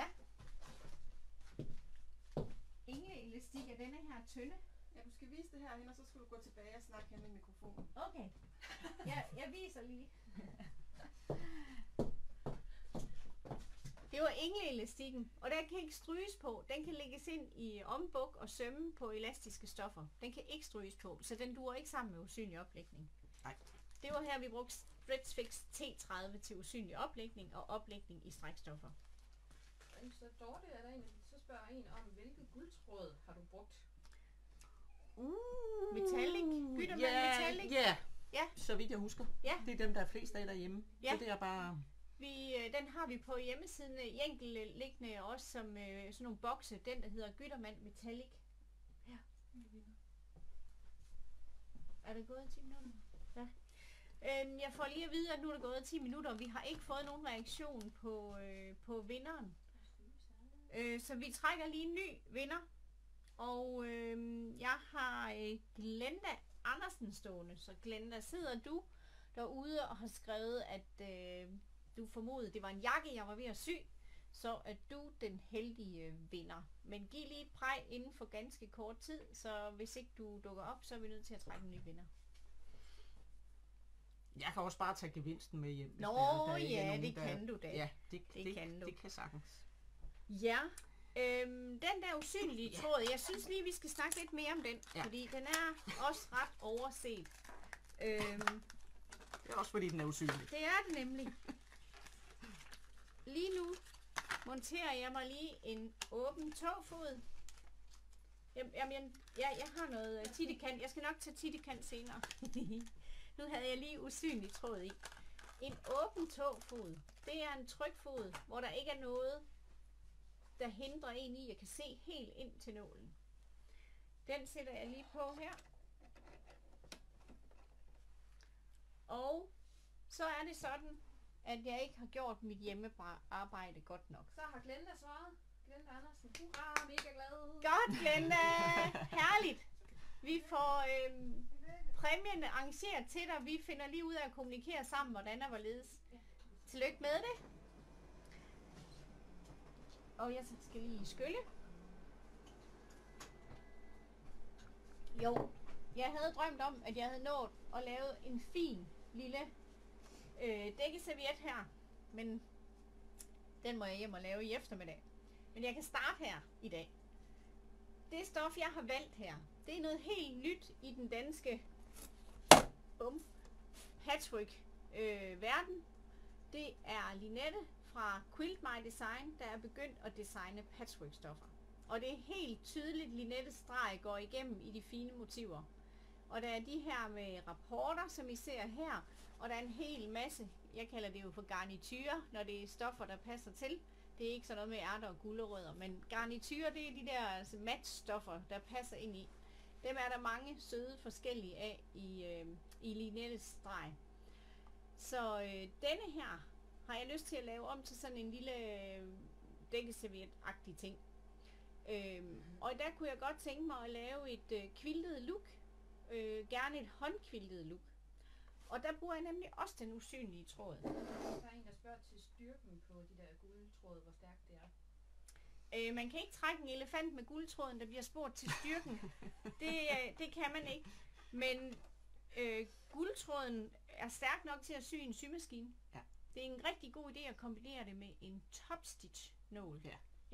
Engleelastik er denne her tynde. Ja, du skal vise det herhen, og så skal du gå tilbage og snakke hen i mikrofonen. Okay. Jeg, jeg viser lige. Det var engleelastikken, og den kan ikke stryges på. Den kan lægges ind i ombuk og sømme på elastiske stoffer. Den kan ikke stryges på, så den duer ikke sammen med usynlig oplægning. Nej. Det var her, vi brugte Stretch Fix T tredive til usynlig oplægning og oplægning i strækstoffer. Så Dorte er der en, så spørger en om, hvilket guldtråd har du brugt? Uh, Metallic. Gyttermand ja, Metallic. Ja, Ja. så vidt jeg husker. Ja. Det er dem, der er flest af derhjemme. Ja. Så det er bare... Vi, øh, den har vi på hjemmesiden i enkelte liggende også som øh, sådan nogle bokse. Den, der hedder Gyttermand Metallic. Ja. Er det gået ti minutter? Ja. Øhm, jeg får lige at vide, at nu er det gået ti minutter, og vi har ikke fået nogen reaktion på, øh, på vinderen. Øh, så vi trækker lige en ny vinder. Og øh, jeg har øh, Glenda Andersen stående. Så Glenda, sidder du derude og har skrevet, at øh, du formodede, det var en jakke, jeg var ved at sy, så er du den heldige vinder. Men giv lige et præg inden for ganske kort tid, så hvis ikke du dukker op, så er vi nødt til at trække en ny vinder. Jeg kan også bare tage gevinsten med hjem. hvis Nå, der er- der ikke er ja, nogen, det der- kan du da. Ja, det, Det det, kan det, du. det kan sagtens. Ja, øhm, den der usynlige Ja. tråd, jeg synes lige, vi skal snakke lidt mere om den, Ja. fordi den er også ret overset. Øhm, Det er også fordi, den er usynlig. det er det nemlig. Lige nu monterer jeg mig lige en åben tåfod. Jamen, jamen jeg, jeg har noget øh, tittekant. Jeg skal nok tage tittekant senere. Nu havde jeg lige usynlig tråd i. En åben tåfod, det er en trykfod, hvor der ikke er noget, der hindrer en i at kan se helt ind til nålen. Den sætter jeg lige på her. Og så er det sådan, at jeg ikke har gjort mit hjemmearbejde godt nok. Så har Glenda svaret. Glenda Andersen. Hurra, mega glad. Godt, Glenda! Herligt! Vi får øhm, præmien arrangeret til dig. Vi finder lige ud af at kommunikere sammen, hvordan og hvorledes. Tillykke med det. Og jeg skal lige skylle. Jo, jeg havde drømt om, at jeg havde nået at lave en fin lille øh, dækkeserviet her. Men den må jeg hjem og lave i eftermiddag. Men jeg kan starte her i dag. Det stof, jeg har valgt her, det er noget helt nyt i den danske bum, patchwork øh, verden. Det er Linette fra Quilt My Design, der er begyndt at designe patchwork stoffer. Og det er helt tydeligt, Linettes streg går igennem i de fine motiver. Og der er de her med rapporter, som I ser her, og der er en hel masse, jeg kalder det jo for garnityrer, når det er stoffer, der passer til. Det er ikke sådan noget med ærter og gulerødder, men garnityrer, det er de der altså matchstoffer, der passer ind i. Dem er der mange søde forskellige af i, øh, i Linettes streg. Så øh, denne her har jeg lyst til at lave om til sådan en lille øh, dækkeserviet-agtig ting. Øhm, og der kunne jeg godt tænke mig at lave et øh, quiltet look. Øh, gerne et håndquiltet look. Og der bruger jeg nemlig også den usynlige tråd. Der er en, der spørger til styrken på de der guldtråd, hvor stærkt det er. Øh, man kan ikke trække en elefant med guldtråden, der bliver spurgt til styrken. det, øh, det kan man ikke. Men øh, guldtråden er stærk nok til at sy en symaskine. Ja. Det er en rigtig god idé at kombinere det med en topstitch nål. Ja.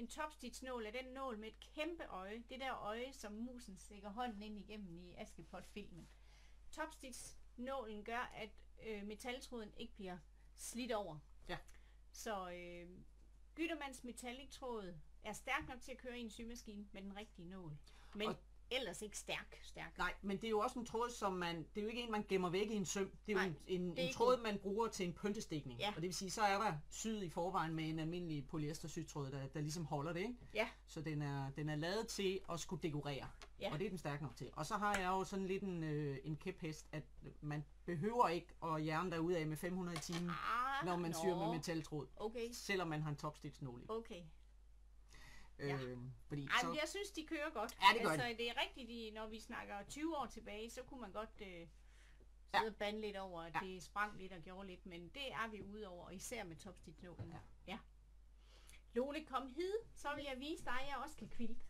en topstitch-nål er den nål med et kæmpe øje. Det der øje, som musen stikker hånden ind igennem i Askepot-filmen. Topstitch-nålen gør, at øh, metaltråden ikke bliver slidt over. Ja. Så øh, Gütermanns metallic-tråd er stærk nok til at køre i en symaskine med den rigtige nål. Men Og ellers ikke stærk, stærk. Nej, men det er jo også en tråd, som man, det er jo ikke en, man gemmer væk i en søm. Det er Nej, jo en, en, det er en ikke tråd, en- man bruger til en pyntestikning. Ja. Og det vil sige, så er der syd i forvejen med en almindelig polyestersytråd, der, der ligesom holder det, ikke? Ja. Så den er, den er lavet til at skulle dekorere. Ja. Og det er den stærk nok til. Og så har jeg jo sådan lidt en, øh, en kæphest, at man behøver ikke at jern derud af med fem hundrede i timen, Ah, når man nå. syr med metaltråd. Okay, Selvom man har en topstitch-nål i. okay. Ja. Øh, fordi Ej, så, men jeg synes, de kører godt. Ja, det gør altså, det er rigtigt, de, når vi snakker tyve år tilbage, så kunne man godt øh, sidde Ja. og bande lidt over, at Ja. det sprang lidt og gjorde lidt, men det er vi ude over, især med topstitch-nålen. Ja. Ja. Lone, kom hid, så vil jeg vise dig, at jeg også kan kvilte.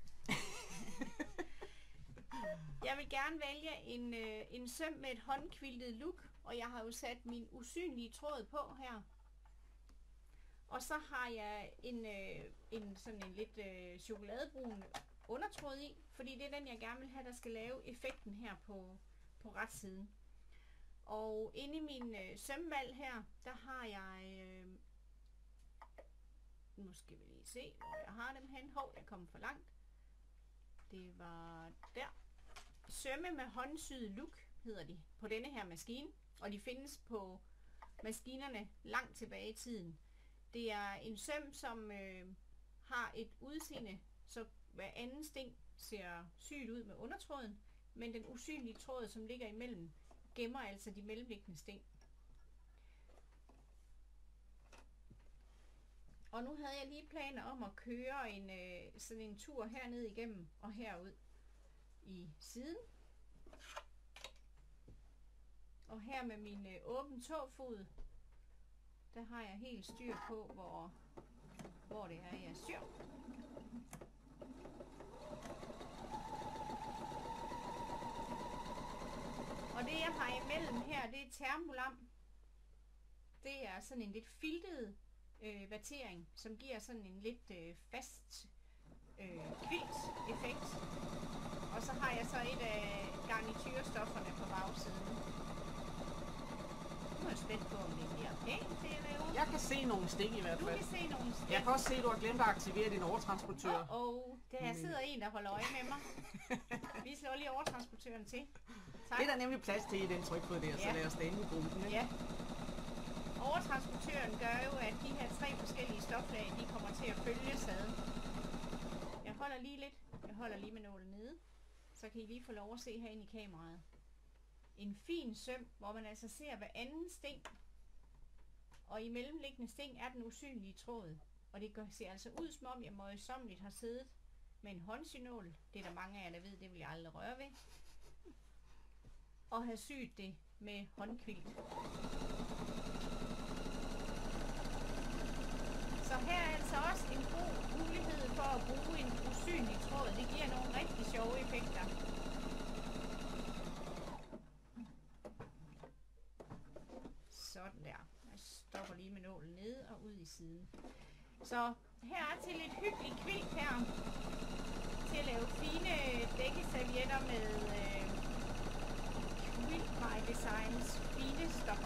Jeg vil gerne vælge en, øh, en søm med et håndkviltet look, og jeg har jo sat min usynlige tråd på her. Og så har jeg en, øh, en sådan en lidt øh, chokoladebrun undertråd i, fordi det er den, jeg gerne vil have, der skal lave effekten her på, på retsiden. Og inde i min øh, sømmal her, der har jeg, øh, nu skal vi lige se, hvor jeg har dem hen. Hov, jeg kom for langt. Det var der. Sømme med håndsyet look hedder de på denne her maskine, og de findes på maskinerne langt tilbage i tiden. Det er en søm, som øh, har et udseende, så hver anden sting ser syet ud med undertråden, men den usynlige tråd, som ligger imellem, gemmer altså de mellemliggende sting. Og nu havde jeg lige planer om at køre en, øh, sådan en tur herned igennem og herud i siden. Og her med min øh, åben tåfod, der har jeg helt styr på, hvor, hvor det er, jeg syr. Og det, jeg har imellem her, det er termolam. Det er sådan en lidt filtet øh, vattering, som giver sådan en lidt øh, fast øh, kvilt-effekt. Og så har jeg så et af garnityrstofferne på bagsiden. Nu er jeg spændt på, om det bliver pænt til at lave. jeg kan se nogle sting i hvert Du fald. kan se nogle stik. Jeg kan også se, at du har glemt at aktivere din overtransportør. Åh, oh, der Men- sidder en, der holder øje med mig. Vi slår lige overtransportøren til. Tak. Det er der nemlig plads til i den trykfod der, så Ja. lad os da endelig bruge den. Ikke? Ja. Overtransportøren gør jo, at de her tre forskellige stoflag, de kommer til at følges ad. Jeg holder lige lidt. Jeg holder lige med nålen nede. Så kan I lige få lov at se herinde i kameraet. En fin søm, hvor man altså ser hver anden sting. Og i mellemliggende sting er den usynlige tråd. Og det gør, ser altså ud, som om jeg møjsommeligt har siddet med en håndsynål. Det er der mange af jer, der ved, det vil jeg aldrig røre ved. Og have syet det med håndkvilt. Så her er altså også en god mulighed for at bruge en usynlig tråd. Det giver nogle rigtig sjove effekter. Sådan der. Jeg stopper lige med nålen nede og ud i siden. Så her er til et hyggeligt kvilt her. Til at lave fine dækkeservietter med øh, Quilt My Designs fine stoffer.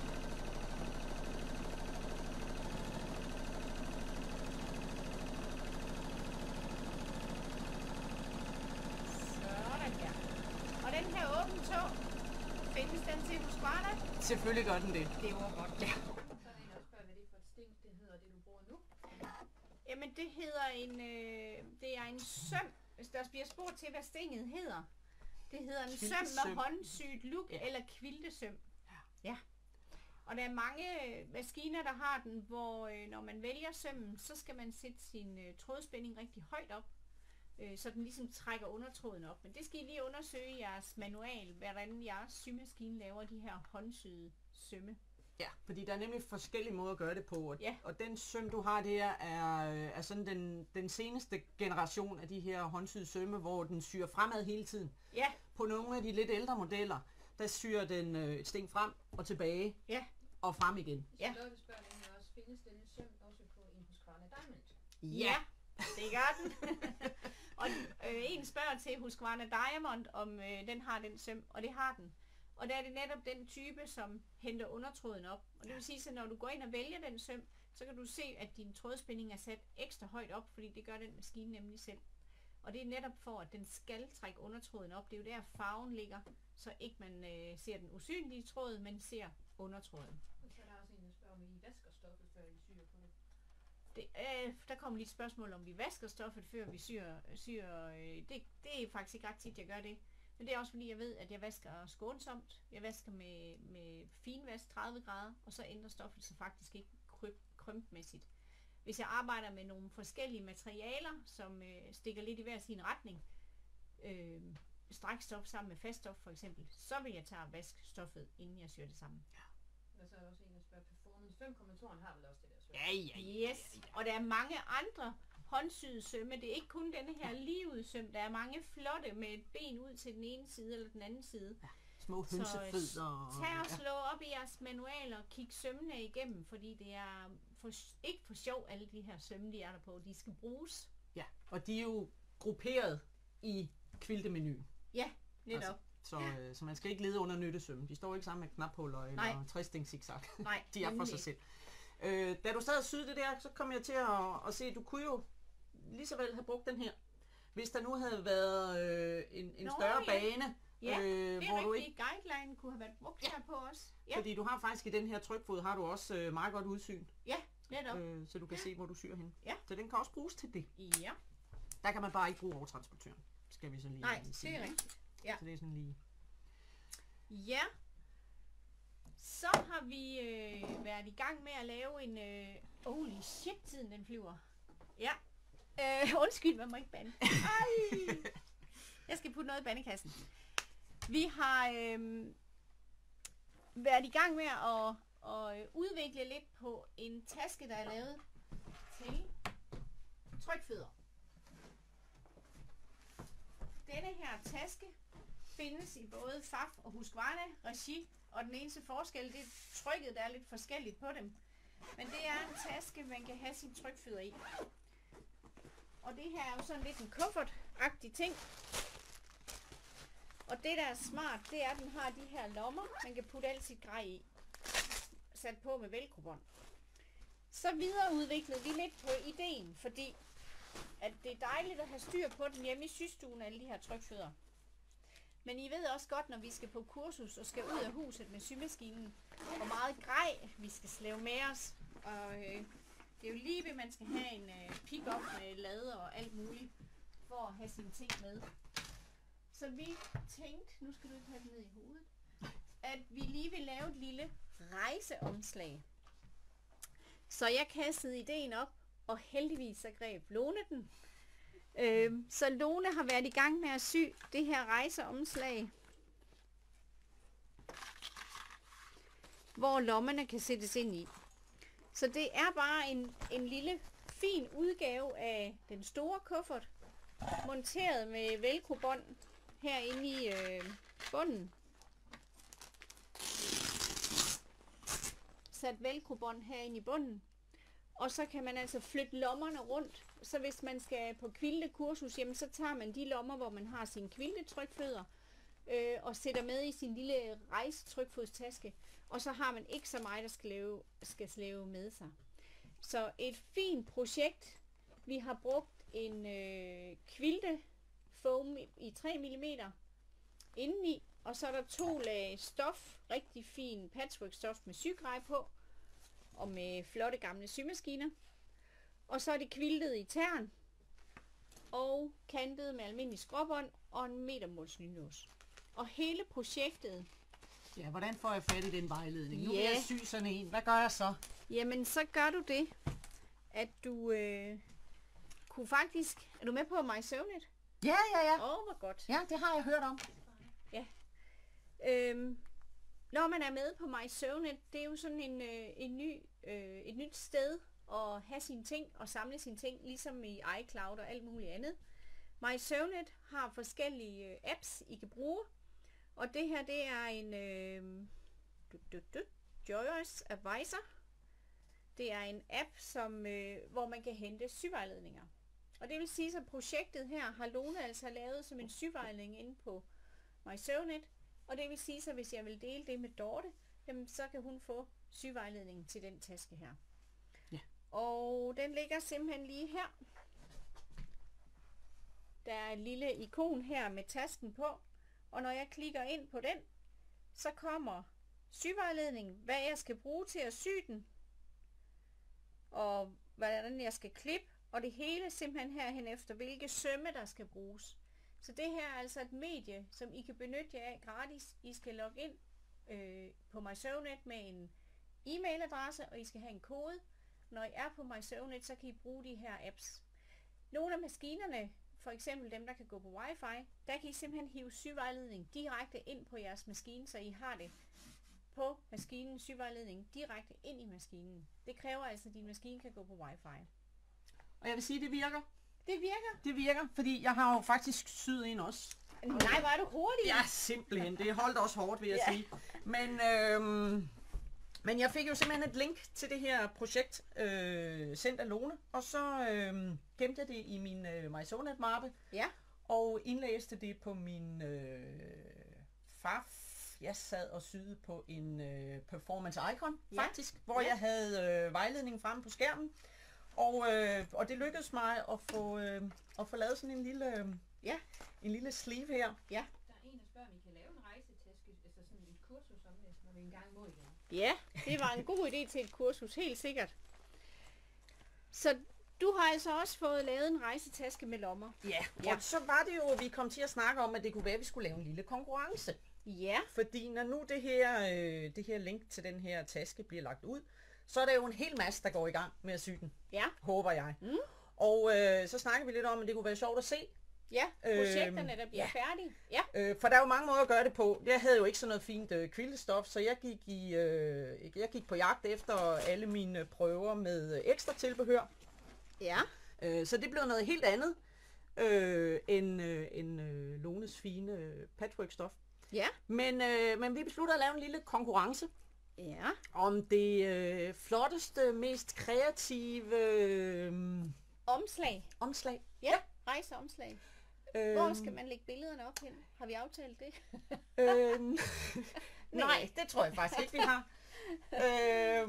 Sådan der. Og den her åben tå, findes den til Husqvarna? Selvfølgelig gør den det. Det var godt. Ja. Så er det også spørge, hvad det er for et sting, det hedder, det du bruger nu. Jamen det hedder en, øh, det er en søm, hvis der bliver spurgt til, hvad stinget hedder. Det hedder en søm med Kviltesøm. håndsyet look Ja. ja. eller kviltesøm. Ja. ja. Og der er mange øh, maskiner, der har den, hvor øh, når man vælger sømmen, så skal man sætte sin øh, trådspænding rigtig højt op, øh, så den ligesom trækker undertråden op. Men det skal I lige undersøge i jeres manual, hvordan jeres symaskine laver de her håndsyede sømme. Ja, fordi der er nemlig forskellige måder at gøre det på, og, Ja. og den søm, du har der, er, øh, er sådan den, den seneste generation af de her håndsyede sømme, hvor den syr fremad hele tiden. Ja, På nogle af de lidt ældre modeller, der syr den øh, et sting frem og tilbage ja, og frem igen. Ja. Så Lotte spørger nemlig også, findes denne søm også på en Husqvarna Diamond? ja. Det gør den. Og øh, en spørger til Husqvarna Diamond, om øh, den har den søm, og det har den. Og der er det netop den type, som henter undertråden op. Og det vil sige, at når du går ind og vælger den søm, så kan du se, at din trådspænding er sat ekstra højt op, fordi det gør den maskine nemlig selv. Og det er netop for, at den skal trække undertråden op. Det er jo der farven ligger, så ikke man øh, ser den usynlige tråd, men ser undertråden. Og så er der også en, der spørger, om I vasker stoffet, før I syr på det. Det, øh, der kommer lige et spørgsmål, om vi vasker stoffet, før vi syr. syr øh, det, det er faktisk ikke ret tit, jeg gør det. Men det er også fordi, jeg ved, at jeg vasker skånsomt. Jeg vasker med, med finvask tredive grader, og så ændrer stoffet sig faktisk ikke kryb, krympmæssigt. Hvis jeg arbejder med nogle forskellige materialer, som øh, stikker lidt i hver sin retning, øh, strækstof sammen med faststof for eksempel, så vil jeg tage og vaske stoffet, inden jeg syr det sammen. Og så er der også en, der spørger, Performance fem komma to har vel også det der søm? Ja, ja, ja. Yes, og der er mange andre håndsyede sømme. Det er ikke kun denne her ligeud søm. Der er mange flotte med et ben ud til den ene side eller den anden side. Ja, små hønsefødder. Tag og slå op i jeres manualer og kig sømmene igennem, fordi det er for, ikke for sjov, alle de her sømme, de er der på. De skal bruges. Ja, og de er jo grupperet i kviltemenuen. Ja, netop. Altså, så, øh, så man skal ikke lede under nyttesømmen. De står ikke sammen med knaphuller eller tres-stings zigzag. Nej, de er for nemlig. sig selv. Øh, da du sad og syede det der, så kom jeg til at, at se, at du kunne jo lige så vel have brugt den her. Hvis der nu havde været øh, en, en Nå, større ja. bane, Ja, øh, det er hvor du rigtigt. ikke... Guideline kunne have været brugt her på os. Ja, Fordi du har faktisk i den her trykfod, har du også øh, meget godt udsyn, ja netop. øh, så du kan se, hvor du syr henne. Ja. Så den kan også bruges til det. Ja. Der kan man bare ikke bruge overtransportøren, skal vi så lige Nej, sige. det er rigtigt. Ja. Så det er sådan lige... Ja. Så har vi øh, været i gang med at lave en... Øh, holy shit, tiden den flyver. Ja. Øh, undskyld, man må ikke bande. Ej. Jeg skal putte noget i bandekassen. Vi har øh, været i gang med at, at udvikle lidt på en taske, der er lavet til trykfødder. Denne her taske findes i både F A F og Husqvarna regi, og den eneste forskel, det er trykket, der er lidt forskelligt på dem. Men det er en taske, man kan have sin trykfødder i. Og det her er jo sådan lidt en kuffert-agtig ting. Og det, der er smart, det er, at den har de her lommer, man kan putte alt sit grej i. Sat på med velcro-bånd. Så videreudviklede vi lidt på ideen, fordi at det er dejligt at have styr på den hjemme i systuen, alle de her trykfødder. Men I ved også godt, når vi skal på kursus og skal ud af huset med symaskinen, hvor meget grej vi skal slæve med os. Og øh, det er jo lige ved, man skal have en øh, pick-up med lader og alt muligt, for at have sine ting med. Så vi tænkte, nu skal du ikke have den ned i hovedet, at vi lige vil lave et lille rejseomslag. Så jeg kastede ideen op, og heldigvis så greb Lone den. Øh, så Lone har været i gang med at sy det her rejseomslag, hvor lommerne kan sættes ind i. Så det er bare en, en lille fin udgave af den store kuffert, monteret med velcro-bånd herinde i øh, bunden. Sat velcro-bånd herinde i bunden. Og så kan man altså flytte lommerne rundt. Så hvis man skal på kviltekursus, jamen så tager man de lommer, hvor man har sine kviltetrykfødder, øh, og sætter med i sin lille rejsetrykfodstaske. Og så har man ikke så meget, der skal slæve, skal slæve med sig. Så et fint projekt. Vi har brugt en øh, kviltefoam i, i tre millimeter indeni, og så er der to lag stof, rigtig fin patchwork-stof med sygrej på, og med flotte gamle symaskiner. Og så er det kviltet i tern, og kantet med almindelig skråbånd og en metermåls nylås. Og hele projektet... Ja, hvordan får jeg fat i den vejledning? Nu vil Ja. jeg sy sådan en. Hvad gør jeg så? Jamen, så gør du det, at du øh, kunne faktisk... Er du med på MySewnet? Ja, ja, ja. Åh, oh, hvor godt. Ja, det har jeg hørt om. Øhm, når man er med på MySewnet, det er jo sådan en, øh, en ny, øh, et nyt sted at have sine ting og samle sine ting, ligesom i iCloud og alt muligt andet. MySewnet har forskellige øh, apps, I kan bruge, og det her, det er en øh, du, du, du, Joyous Advisor. Det er en app, som, øh, hvor man kan hente syvejledninger. Og det vil sige, at projektet her har Lone altså lavet som en syvejledning inde på MySewNet. Og det vil sige, at hvis jeg vil dele det med Dorte, jamen, så kan hun få syvejledningen til den taske her. Ja. Og den ligger simpelthen lige her. Der er et lille ikon her med tasken på. Og når jeg klikker ind på den, så kommer syvejledningen, hvad jeg skal bruge til at sy den. Og hvordan jeg skal klippe. Og det hele simpelthen herhen efter, hvilke sømme der skal bruges. Så det her er altså et medie, som I kan benytte jer af gratis. I skal logge ind øh, på MySewNet med en e-mailadresse, og I skal have en kode. Når I er på MySewNet, så kan I bruge de her apps. Nogle af maskinerne, for eksempel dem, der kan gå på wifi, der kan I simpelthen hive syvejledning direkte ind på jeres maskine, så I har det på maskinen, syvejledning direkte ind i maskinen. Det kræver altså, at din maskine kan gå på wifi. Og jeg vil sige, at det virker. Det virker. Det virker, fordi jeg har jo faktisk syet en også. Nej, hvor er du hurtig. Ja, simpelthen. Det holdt også hårdt, vil jeg Ja. sige. Men, øhm, men jeg fik jo simpelthen et link til det her projekt, øh, sendt af Lone, og så øh, gemte jeg det i min øh, MySewNet-mappe, Ja. og indlæste det på min øh, faf. Jeg sad og syede på en øh, performance icon, Ja. faktisk, hvor Ja. jeg havde øh, vejledningen fremme på skærmen. Og, øh, og det lykkedes mig at få, øh, at få lavet sådan en lille, øh, Ja. en lille sleeve her. Der er en, der spørger, om I kan lave en rejsetaske, altså sådan et kursus om det, når vi engang må igen. Ja, det var en god idé til et kursus, helt sikkert. Så du har altså også fået lavet en rejsetaske med lommer. Ja, Ja. og så var det jo, at vi kom til at snakke om, at det kunne være, at vi skulle lave en lille konkurrence. Ja. Fordi når nu det her, øh, det her link til den her taske bliver lagt ud, så er der jo en hel masse, der går i gang med at sy den, Ja. håber jeg. Mm. Og øh, så snakker vi lidt om, at det kunne være sjovt at se. Ja, projekterne, der bliver ja. færdige. Ja. Øh, for der er jo mange måder at gøre det på. Jeg havde jo ikke sådan noget fint øh, kviltestof, så jeg gik, i, øh, jeg gik på jagt efter alle mine prøver med øh, ekstra tilbehør. Ja. Øh, så det blev noget helt andet øh, end, øh, end øh, Lones fine øh, patchwork-stof. Ja. Men, øh, men vi besluttede at lave en lille konkurrence Ja. om det øh, flotteste, mest kreative øh, Omslag. omslag. Ja. Rejseomslag. Øh, Hvor skal man lægge billederne op hen? Har vi aftalt det? Øh, nej, det tror jeg faktisk ikke, vi har. Øh,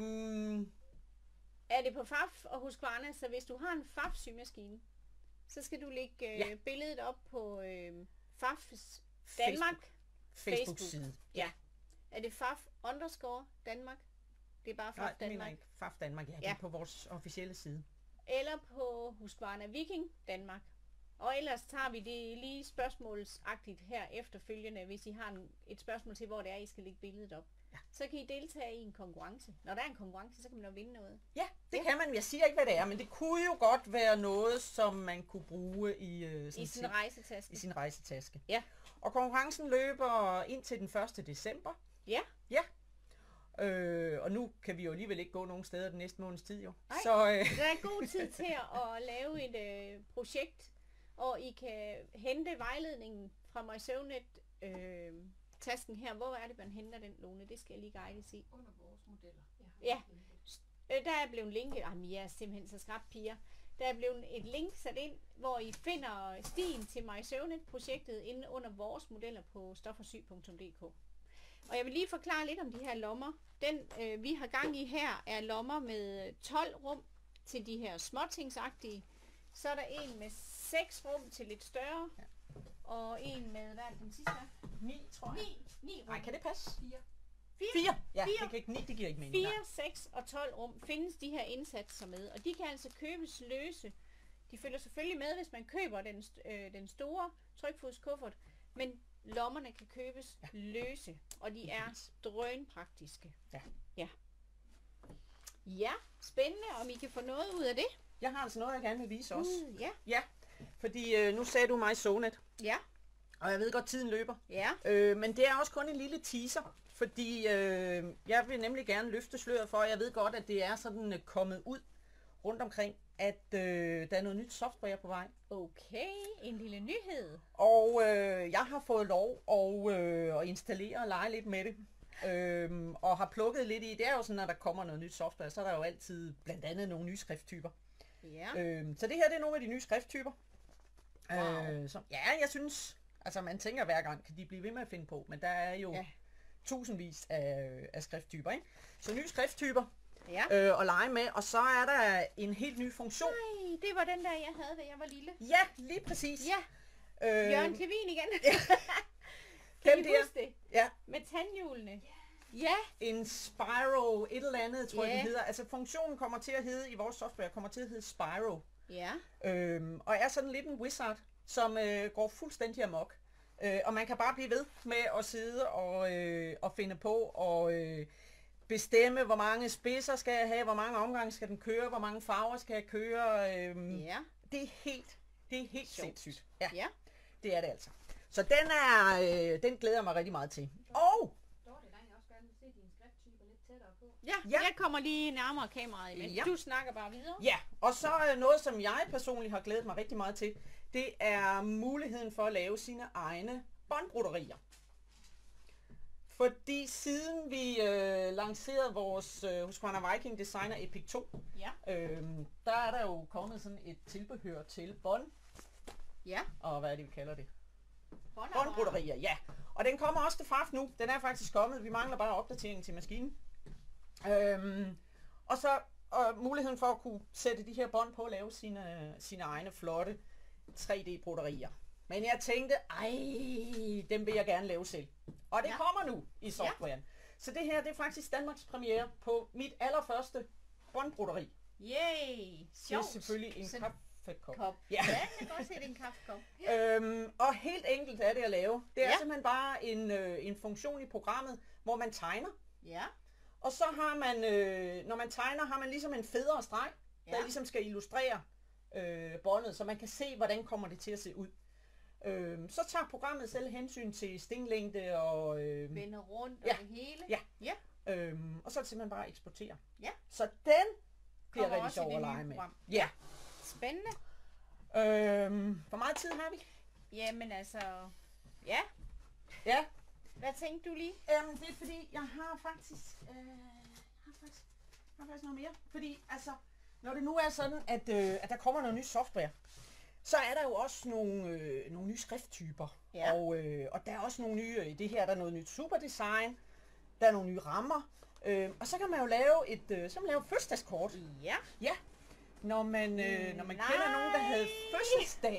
Er det på F A F? Og husk på, Anna, så hvis du har en F A F-symaskine, så skal du lægge øh, Ja. billedet op på øh, F A F's Danmark. Facebook-side. Ja. Er det F A F underscore Danmark? Det er bare F A F Nej, det mener Danmark. jeg ikke. F A F Danmark, ja, det Ja. er på vores officielle side. Eller på Husqvarna Viking Danmark. Og ellers tager vi det lige spørgsmålsagtigt her efterfølgende, hvis I har en, et spørgsmål til, hvor det er, I skal lægge billedet op. Ja. Så kan I deltage i en konkurrence. Når der er en konkurrence, så kan man jo vinde noget. Ja, det kan man. Jeg siger ikke, hvad det er, men det kunne jo godt være noget, som man kunne bruge i, øh, sådan I sin til- rejsetaske. i sin rejsetaske. Ja. Og konkurrencen løber indtil den første december. Ja. Ja. Øh, og nu kan vi jo alligevel ikke gå nogen steder den næste måneds tid jo. Nej. Så øh, Der er god tid til at lave et øh, projekt, og I kan hente vejledningen fra MySewNet øh, tasken her. Hvor er det, man henter den, Lone? Det skal jeg lige guide i. Under vores modeller. Jeg har Ja. linket. Øh, der er blevet linket, jamen jeg er simpelthen så skrab piger. Der er blevet et link sat ind, hvor I finder stien til MySewNet-projektet inde under vores modeller på stofforsy punktum d k. Og jeg vil lige forklare lidt om de her lommer. Den øh, vi har gang i her er lommer med tolv rum til de her småtingsagtige. Så er der en med seks rum til lidt større. Ja. Og en med, hvad er det den sidste er? ni, tror jeg. Ni, ni rum. Nej, kan det passe? Fire. Fire. Ja, Fire. det kan ikke, ni, det giver ikke mening. fire, seks og tolv rum findes de her indsatser med, og de kan altså købes løse. De følger selvfølgelig med, hvis man køber den, st- øh, den store trykfodskuffert, men lommerne kan købes ja. løse, og de er drønpraktiske. Ja. Ja. Ja, spændende, om I kan få noget ud af det. Jeg har altså noget, jeg gerne vil vise også. Uh, ja, Ja, fordi øh, nu sagde du mig MySewNet, ja, og jeg ved godt, tiden løber. ja. Øh, men det er også kun en lille teaser, fordi øh, jeg vil nemlig gerne løfte sløret for, jeg ved godt, at det er sådan øh, kommet ud rundt omkring, at øh, der er noget nyt software på vej. Okay, en lille nyhed. Og øh, jeg har fået lov at, øh, at installere og lege lidt med det. Øhm, og har plukket lidt i, det er jo sådan, når der kommer noget nyt software, så er der jo altid blandt andet nogle nye skrifttyper. Ja. Øhm, så det her, det er nogle af de nye skrifttyper. Wow. Øh, som, ja, jeg synes, altså man tænker hver gang, kan de blive ved med at finde på, men der er jo Ja. tusindvis af, af skrifttyper, ikke? Så nye skrifttyper Ja. øh, at lege med, og så er der en helt ny funktion. Ej, det var den der, jeg havde, da jeg var lille. Ja, lige præcis. Ja, Øh, Jørgen Klevin igen. den Kan I der, huske det? ja, Med tandhjulene. Ja. en Spyro, et eller andet, tror jeg, Ja. den hedder. Altså funktionen kommer til at hedde, i vores software, kommer til at hedde Spyro. Ja. Øhm, og er sådan lidt en wizard, som øh, går fuldstændig amok. Øh, og man kan bare blive ved med at sidde og, øh, og finde på og øh, bestemme, hvor mange spidser skal jeg have, hvor mange omgange skal den køre, hvor mange farver skal jeg køre. Øh, Ja. Det er helt, det er helt Sjovt. sindssygt. Ja, Ja. det er det altså. Så den er, øh, den glæder jeg mig rigtig meget til. Og Dorte, der jeg også gerne vil se dine skrifttyper lidt tættere på. Ja, Ja. jeg kommer lige nærmere kameraet imens. Ja. Du snakker bare videre. ja, og så øh, noget, som jeg personligt har glædet mig rigtig meget til, det er muligheden for at lave sine egne båndbroderier. Fordi siden vi øh, lancerede vores øh, Husqvarna Viking Designer Epic to, Ja. øh, der er der jo kommet sådan et tilbehør til bånd, Ja. og hvad er det, vi kalder det? Båndapparat. Båndbroderier, ja. Og den kommer også til F A F nu. Den er faktisk kommet. Vi mangler bare opdatering til maskinen. Øhm, og så og muligheden for at kunne sætte de her bånd på og lave sine, sine egne flotte tre D-broderier. Men jeg tænkte, ej, dem vil jeg gerne lave selv. Og det Ja. ja. kommer nu i softwaren. Ja. Så det her, det er faktisk Danmarks premiere på mit allerførste båndbroderi. Yay. Det er Sjovt. selvfølgelig en Så- kaffekop. Kop. Ja. Ja, jeg kan godt se, det er en kaffekop. Øhm, og helt enkelt er det at lave. Det er Ja. ja. simpelthen bare en, øh, en funktion i programmet, hvor man tegner. Ja. Og så har man, øh, når man tegner, har man ligesom en federe streg, ja. Ja. der ligesom skal illustrere øh, båndet, så man kan se, hvordan kommer det til at se ud. Øhm, så tager programmet selv hensyn til stinglængde og, øh, Vender rundt og Ja. det hele. Ja. Ja. øhm, og så er det simpelthen bare at eksportere. Ja. Så den bliver Kommer rigtig også i sjov det at nye lege med. program. Ja. Spændende. Øhm, hvor meget tid har vi? Jamen altså, ja. Ja. Hvad tænkte du lige? Øhm, det er fordi, jeg har faktisk, øh, jeg har faktisk, jeg har faktisk noget mere. Fordi, altså, når det nu er sådan, at, øh, at der kommer noget nyt software, så er der jo også nogle, øh, nogle nye skrifttyper. Ja. Og, øh, og der er også nogle nye, i det her der er noget nyt superdesign, der er nogle nye rammer. Øh, og så kan man jo lave et, øh, så kan man lave et fødselsdagskort. Ja. Ja. Når man, øh, når man Nej. kender nogen, der havde fødselsdag.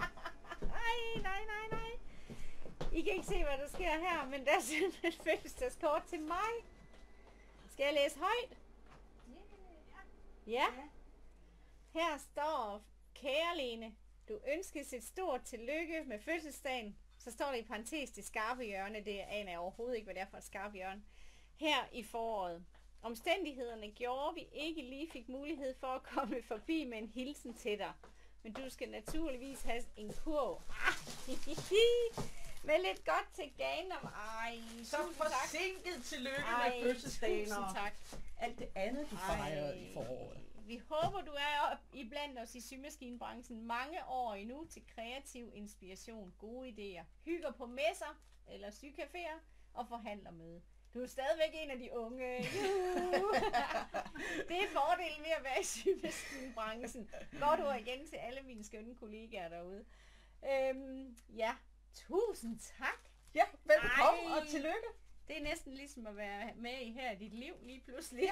Nej, nej, nej, nej. I kan ikke se, hvad der sker her, men der er sådan et fødselsdagskort til mig. Skal jeg læse højt? Ja. Her står, kære Lene, du ønskes et stort tillykke med fødselsdagen. Så står det i parentes det skarpe hjørne. Det aner jeg overhovedet ikke, hvad det er for et skarpt hjørne. Her i foråret. Omstændighederne gjorde, vi ikke lige fik mulighed for at komme forbi med en hilsen til dig. Men du skal naturligvis have en kurv. Ah, med lidt godt til gain om... Ej, Så tusind tak. forsinket tillykke Ej, med fødselsdagen tusind og tak. alt det andet, du fejrede i Ej, foråret. Vi håber, du er op i blandt os i symaskinebranchen mange år endnu til kreativ inspiration, gode idéer, hygger på messer eller sycaféer og forhandlermøde. Du er stadigvæk en af de unge. Juhu. Det er fordelen ved at være i symaskinebranchen. Godt ord igen til alle mine skønne kollegaer derude. Øhm, ja, tusind tak. Ja, velkommen Ej. og tillykke. Det er næsten ligesom at være med i her i dit liv lige pludselig.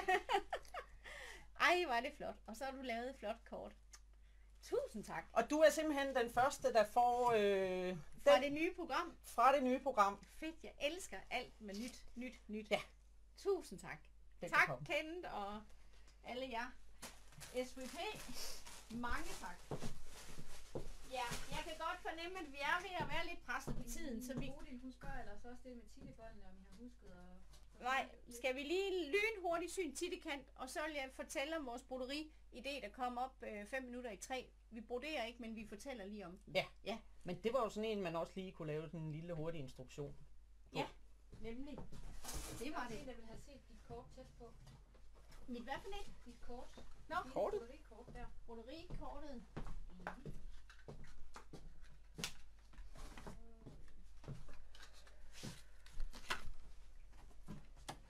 Ej, var det flot. Og så har du lavet et flot kort. Tusind tak. Og du er simpelthen den første, der får øh, Fra den, det nye program. fra det nye program. Fedt, jeg elsker alt med nyt, nyt, nyt. Ja. Tusind tak. Velbekomme. Tak, Kent og alle jer. S V P, mange tak. Ja, jeg kan godt fornemme, at vi er ved at være lidt presset på tiden, så vi... Bodil, hun spørger ellers også det med tittebolden, om I har husket at... Nej, skal vi lige lynhurtigt syn tittekant, og så vil jeg fortælle om vores broderi-idé, der kom op øh, fem minutter i tre. Vi broderer ikke, men vi fortæller lige om den. Ja. Ja, Men det var jo sådan en, man også lige kunne lave sådan en lille hurtig instruktion. ja, nemlig. Det var det. Jeg vil have set dit kort tæt på. Mit hvad for et? Dit kort. Nå, Dit kortet? broderi-kort der. broderikortet.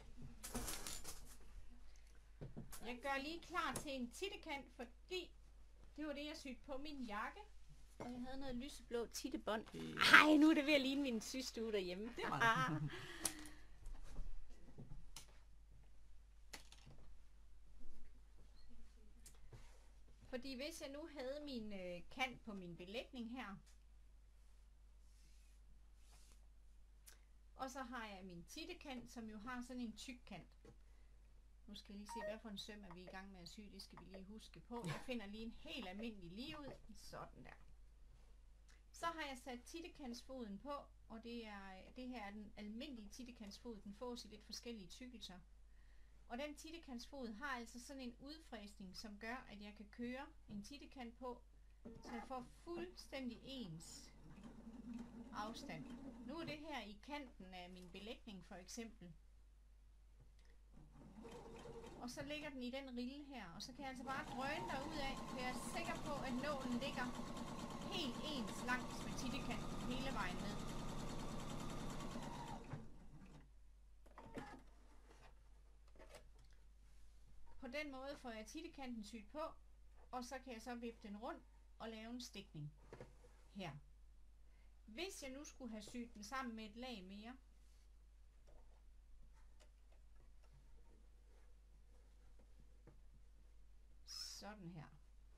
Jeg gør lige klar til en tittekant, fordi Det var det, jeg syede på min jakke. Og jeg havde noget lyseblå tittebånd. Det- Ej, nu er det ved at ligne min systue derhjemme. Det var Ah. Fordi hvis jeg nu havde min øh, kant på min belægning her, og så har jeg min tittekant, som jo har sådan en tyk kant. Nu skal jeg lige se, hvad for en søm er vi i gang med at sy. Det skal vi lige huske på. Jeg finder lige en helt almindelig lige ud. Sådan der. Så har jeg sat tittekantsfoden på, og det, er, det her er den almindelige tittekantsfod. Den fås i lidt forskellige tykkelser. Og den tittekantsfod har altså sådan en udfræsning, som gør, at jeg kan køre en tittekant på, så jeg får fuldstændig ens afstand. Nu er det her i kanten af min belægning for eksempel. Og så ligger den i den rille her, og så kan jeg altså bare drøne derud af, for jeg er sikker på, at nålen ligger helt ens langs med tittekanten hele vejen ned. På den måde får jeg tittekanten syet på, og så kan jeg så vippe den rundt og lave en stikning her. Hvis jeg nu skulle have syet den sammen med et lag mere, sådan her,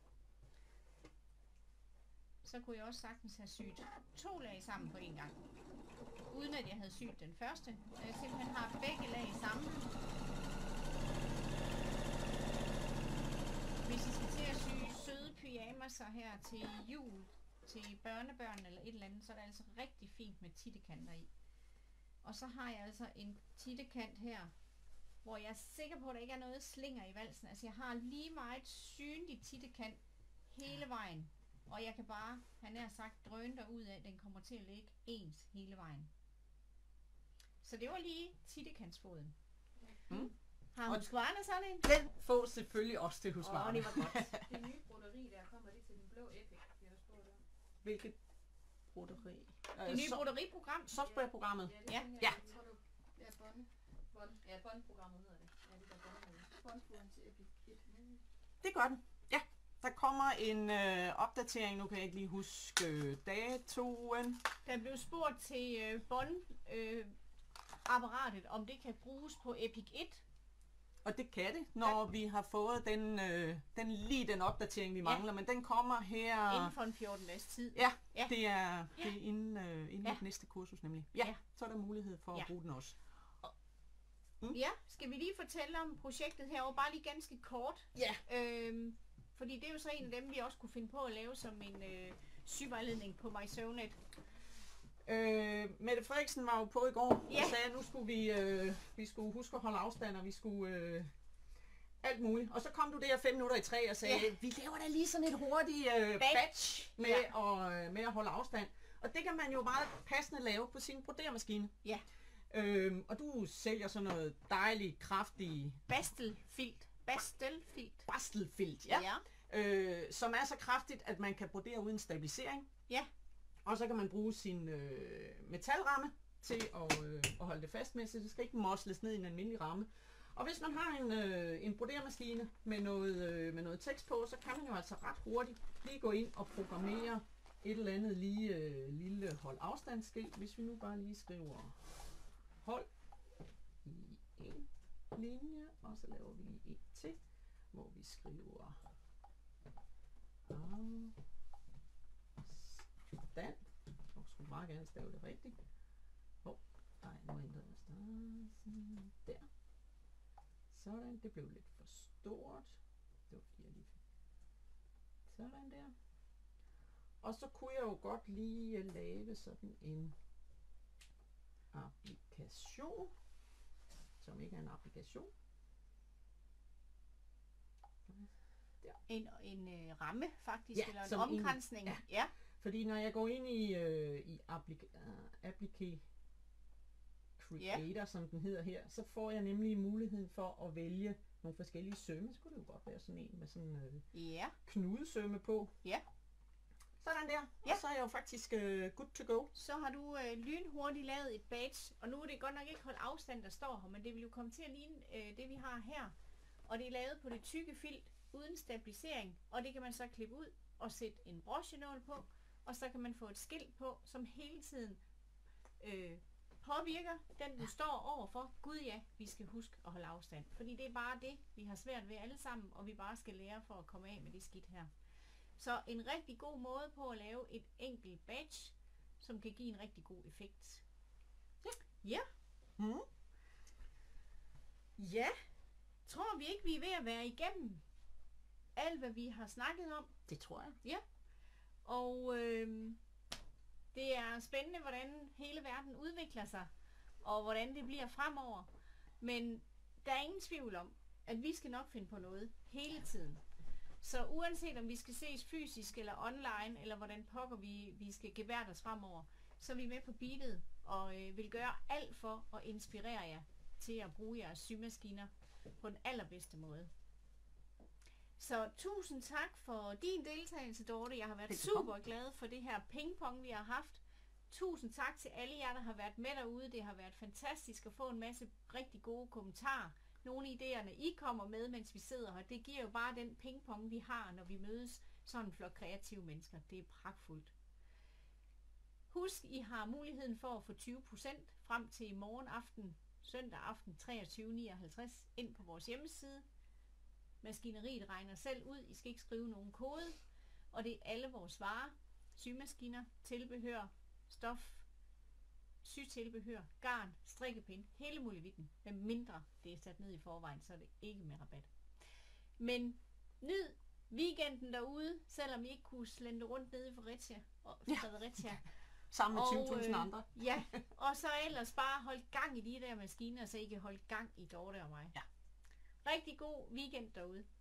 så kunne jeg også sagtens have syet to lag sammen på en gang, uden at jeg havde syet den første. Så jeg simpelthen har begge lag sammen. Hvis I skal til at sy søde pyjamaser her til jul, til børnebørn eller et eller andet, så er det altså rigtig fint med tittekanter i. Og så har jeg altså en tittekant her, hvor jeg er sikker på, at der ikke er noget slinger i valsen. Altså jeg har lige meget synlig tittekant hele vejen. Og jeg kan bare, han er sagt, drøne derud af, at den kommer til at ligge ens hele vejen. Så det var lige tittekantsfoden. Mm. Har hun skvarne sådan en? Den får selvfølgelig også til hos Åh, Varne. det var godt. Det nye broderi der, kommer det til den blå Epic, vi har spurgt om. Hvilket broderi? Det nye broderiprogram. Softwareprogrammet. Ja, det Ja. tænker Ja. jeg, tror du, ja, bånd, bånd, ja, båndprogrammet hedder det. Ja, det der båndmøde. Båndfoden til Epic et. Det gør den. Ja. Der kommer en øh, opdatering. Nu kan jeg ikke lige huske øh, datoen. Der blev spurgt til øh, båndapparatet, øh, apparatet, om det kan bruges på Epic et. Og det kan det, når ja. vi har fået den, øh, den lige den opdatering, vi Ja. mangler. Men den kommer her... Inden for en fjorten dages tid. Ja, Ja. det er, det er inden, øh, inden Ja. ja. næste kursus nemlig. Ja, Ja. så er der mulighed for Ja. at bruge den også. Ja, skal vi lige fortælle om projektet herovre, bare lige ganske kort. Ja. Øhm, fordi det er jo så en af dem, vi også kunne finde på at lave som en øh, syvejledning på MySewNet. Øh, Mette Frederiksen var jo på i går Ja. og sagde, at nu skulle vi, øh, vi skulle huske at holde afstand, og vi skulle øh, alt muligt. Og så kom du der fem minutter i tre og sagde, Ja. vi laver da lige sådan et hurtigt øh, Batch. batch med, Ja. at, med at holde afstand. Og det kan man jo meget passende lave på sin brodermaskine. Ja. Øhm, og du sælger sådan noget dejligt, kraftigt Bastelfilt. Bastelfilt. bastelfilt, ja. Ja. Øh, som er så kraftigt, at man kan brodere uden stabilisering. Ja. Og så kan man bruge sin øh, metalramme til at, øh, at holde det fast med, så det skal ikke mosles ned i en almindelig ramme. Og hvis man har en, øh, en brodermaskine med noget, øh, med noget tekst på, så kan man jo altså ret hurtigt lige gå ind og programmere et eller andet lige, øh, lille hold afstandsskilt. Hvis vi nu bare lige skriver hold i en linje, og så laver vi lige en til, hvor vi skriver afstand. Og skulle meget gerne stave det rigtigt. Åh, oh, nej, nu ændrer jeg stavelsen. Der. Sådan, det blev lidt for stort. Det var fordi jeg lige fik. Sådan der. Og så kunne jeg jo godt lige lave sådan en applikation, som ikke er en applikation. Der. En, en øh, ramme faktisk, Ja, eller en som en- omkransning. ja. Ja. Fordi når jeg går ind i, øh, i applica- uh, Applique Creator, som den hedder her, så får jeg nemlig muligheden for at vælge nogle forskellige sømme. Så kunne det jo godt være sådan en med sådan øh, Ja. knudesømme på. Ja. Sådan der. Ja. Og så er jeg jo faktisk øh, good to go. Så har du øh, lynhurtigt lavet et badge, og nu er det godt nok ikke holdt afstand, der står her, men det vil jo komme til at ligne øh, det, vi har her. Og det er lavet på det tykke filt, uden stabilisering, og det kan man så klippe ud og sætte en brochenål på, og så kan man få et skilt på, som hele tiden øh, påvirker den, du står overfor. Gud ja, vi skal huske at holde afstand, fordi det er bare det, vi har svært ved alle sammen, og vi bare skal lære for at komme af med det skidt her. Så en rigtig god måde på at lave et enkelt badge, som kan give en rigtig god effekt. Ja. Ja. Mm. Ja. Tror vi ikke, vi er ved at være igennem alt, hvad vi har snakket om? Det tror jeg. Ja. Og øh, det er spændende, hvordan hele verden udvikler sig, og hvordan det bliver fremover. Men der er ingen tvivl om, at vi skal nok finde på noget hele tiden. Så uanset om vi skal ses fysisk eller online, eller hvordan pokker vi, vi skal gebærde os fremover, så er vi med på beatet og øh, vil gøre alt for at inspirere jer til at bruge jeres symaskiner på den allerbedste måde. Så tusind tak for din deltagelse, Dorte. Jeg har været super glad for det her pingpong, vi har haft. Tusind tak til alle jer, der har været med derude. Det har været fantastisk at få en masse rigtig gode kommentarer. Nogle af idéerne, I kommer med, mens vi sidder her, det giver jo bare den pingpong, vi har, når vi mødes sådan en flok kreative mennesker. Det er pragtfuldt. Husk, I har muligheden for at få tyve procent frem til i morgen aften, søndag aften treogtyve nioghalvtreds, ind på vores hjemmeside. Maskineriet regner selv ud. I skal ikke skrive nogen kode. Og det er alle vores varer, symaskiner, tilbehør, stof, sytilbehør, garn, strikkepind, hele muligheden. Med mindre det er sat ned i forvejen, så er det ikke med rabat. Men nyd weekenden derude, selvom I ikke kunne slente rundt nede i Fredericia. Og Fredericia. Ja. Sammen med tyve tusind øh, andre. Ja, og så ellers bare hold gang i de der maskiner, så I kan holde gang i Dorte og mig. Ja. Rigtig god weekend derude.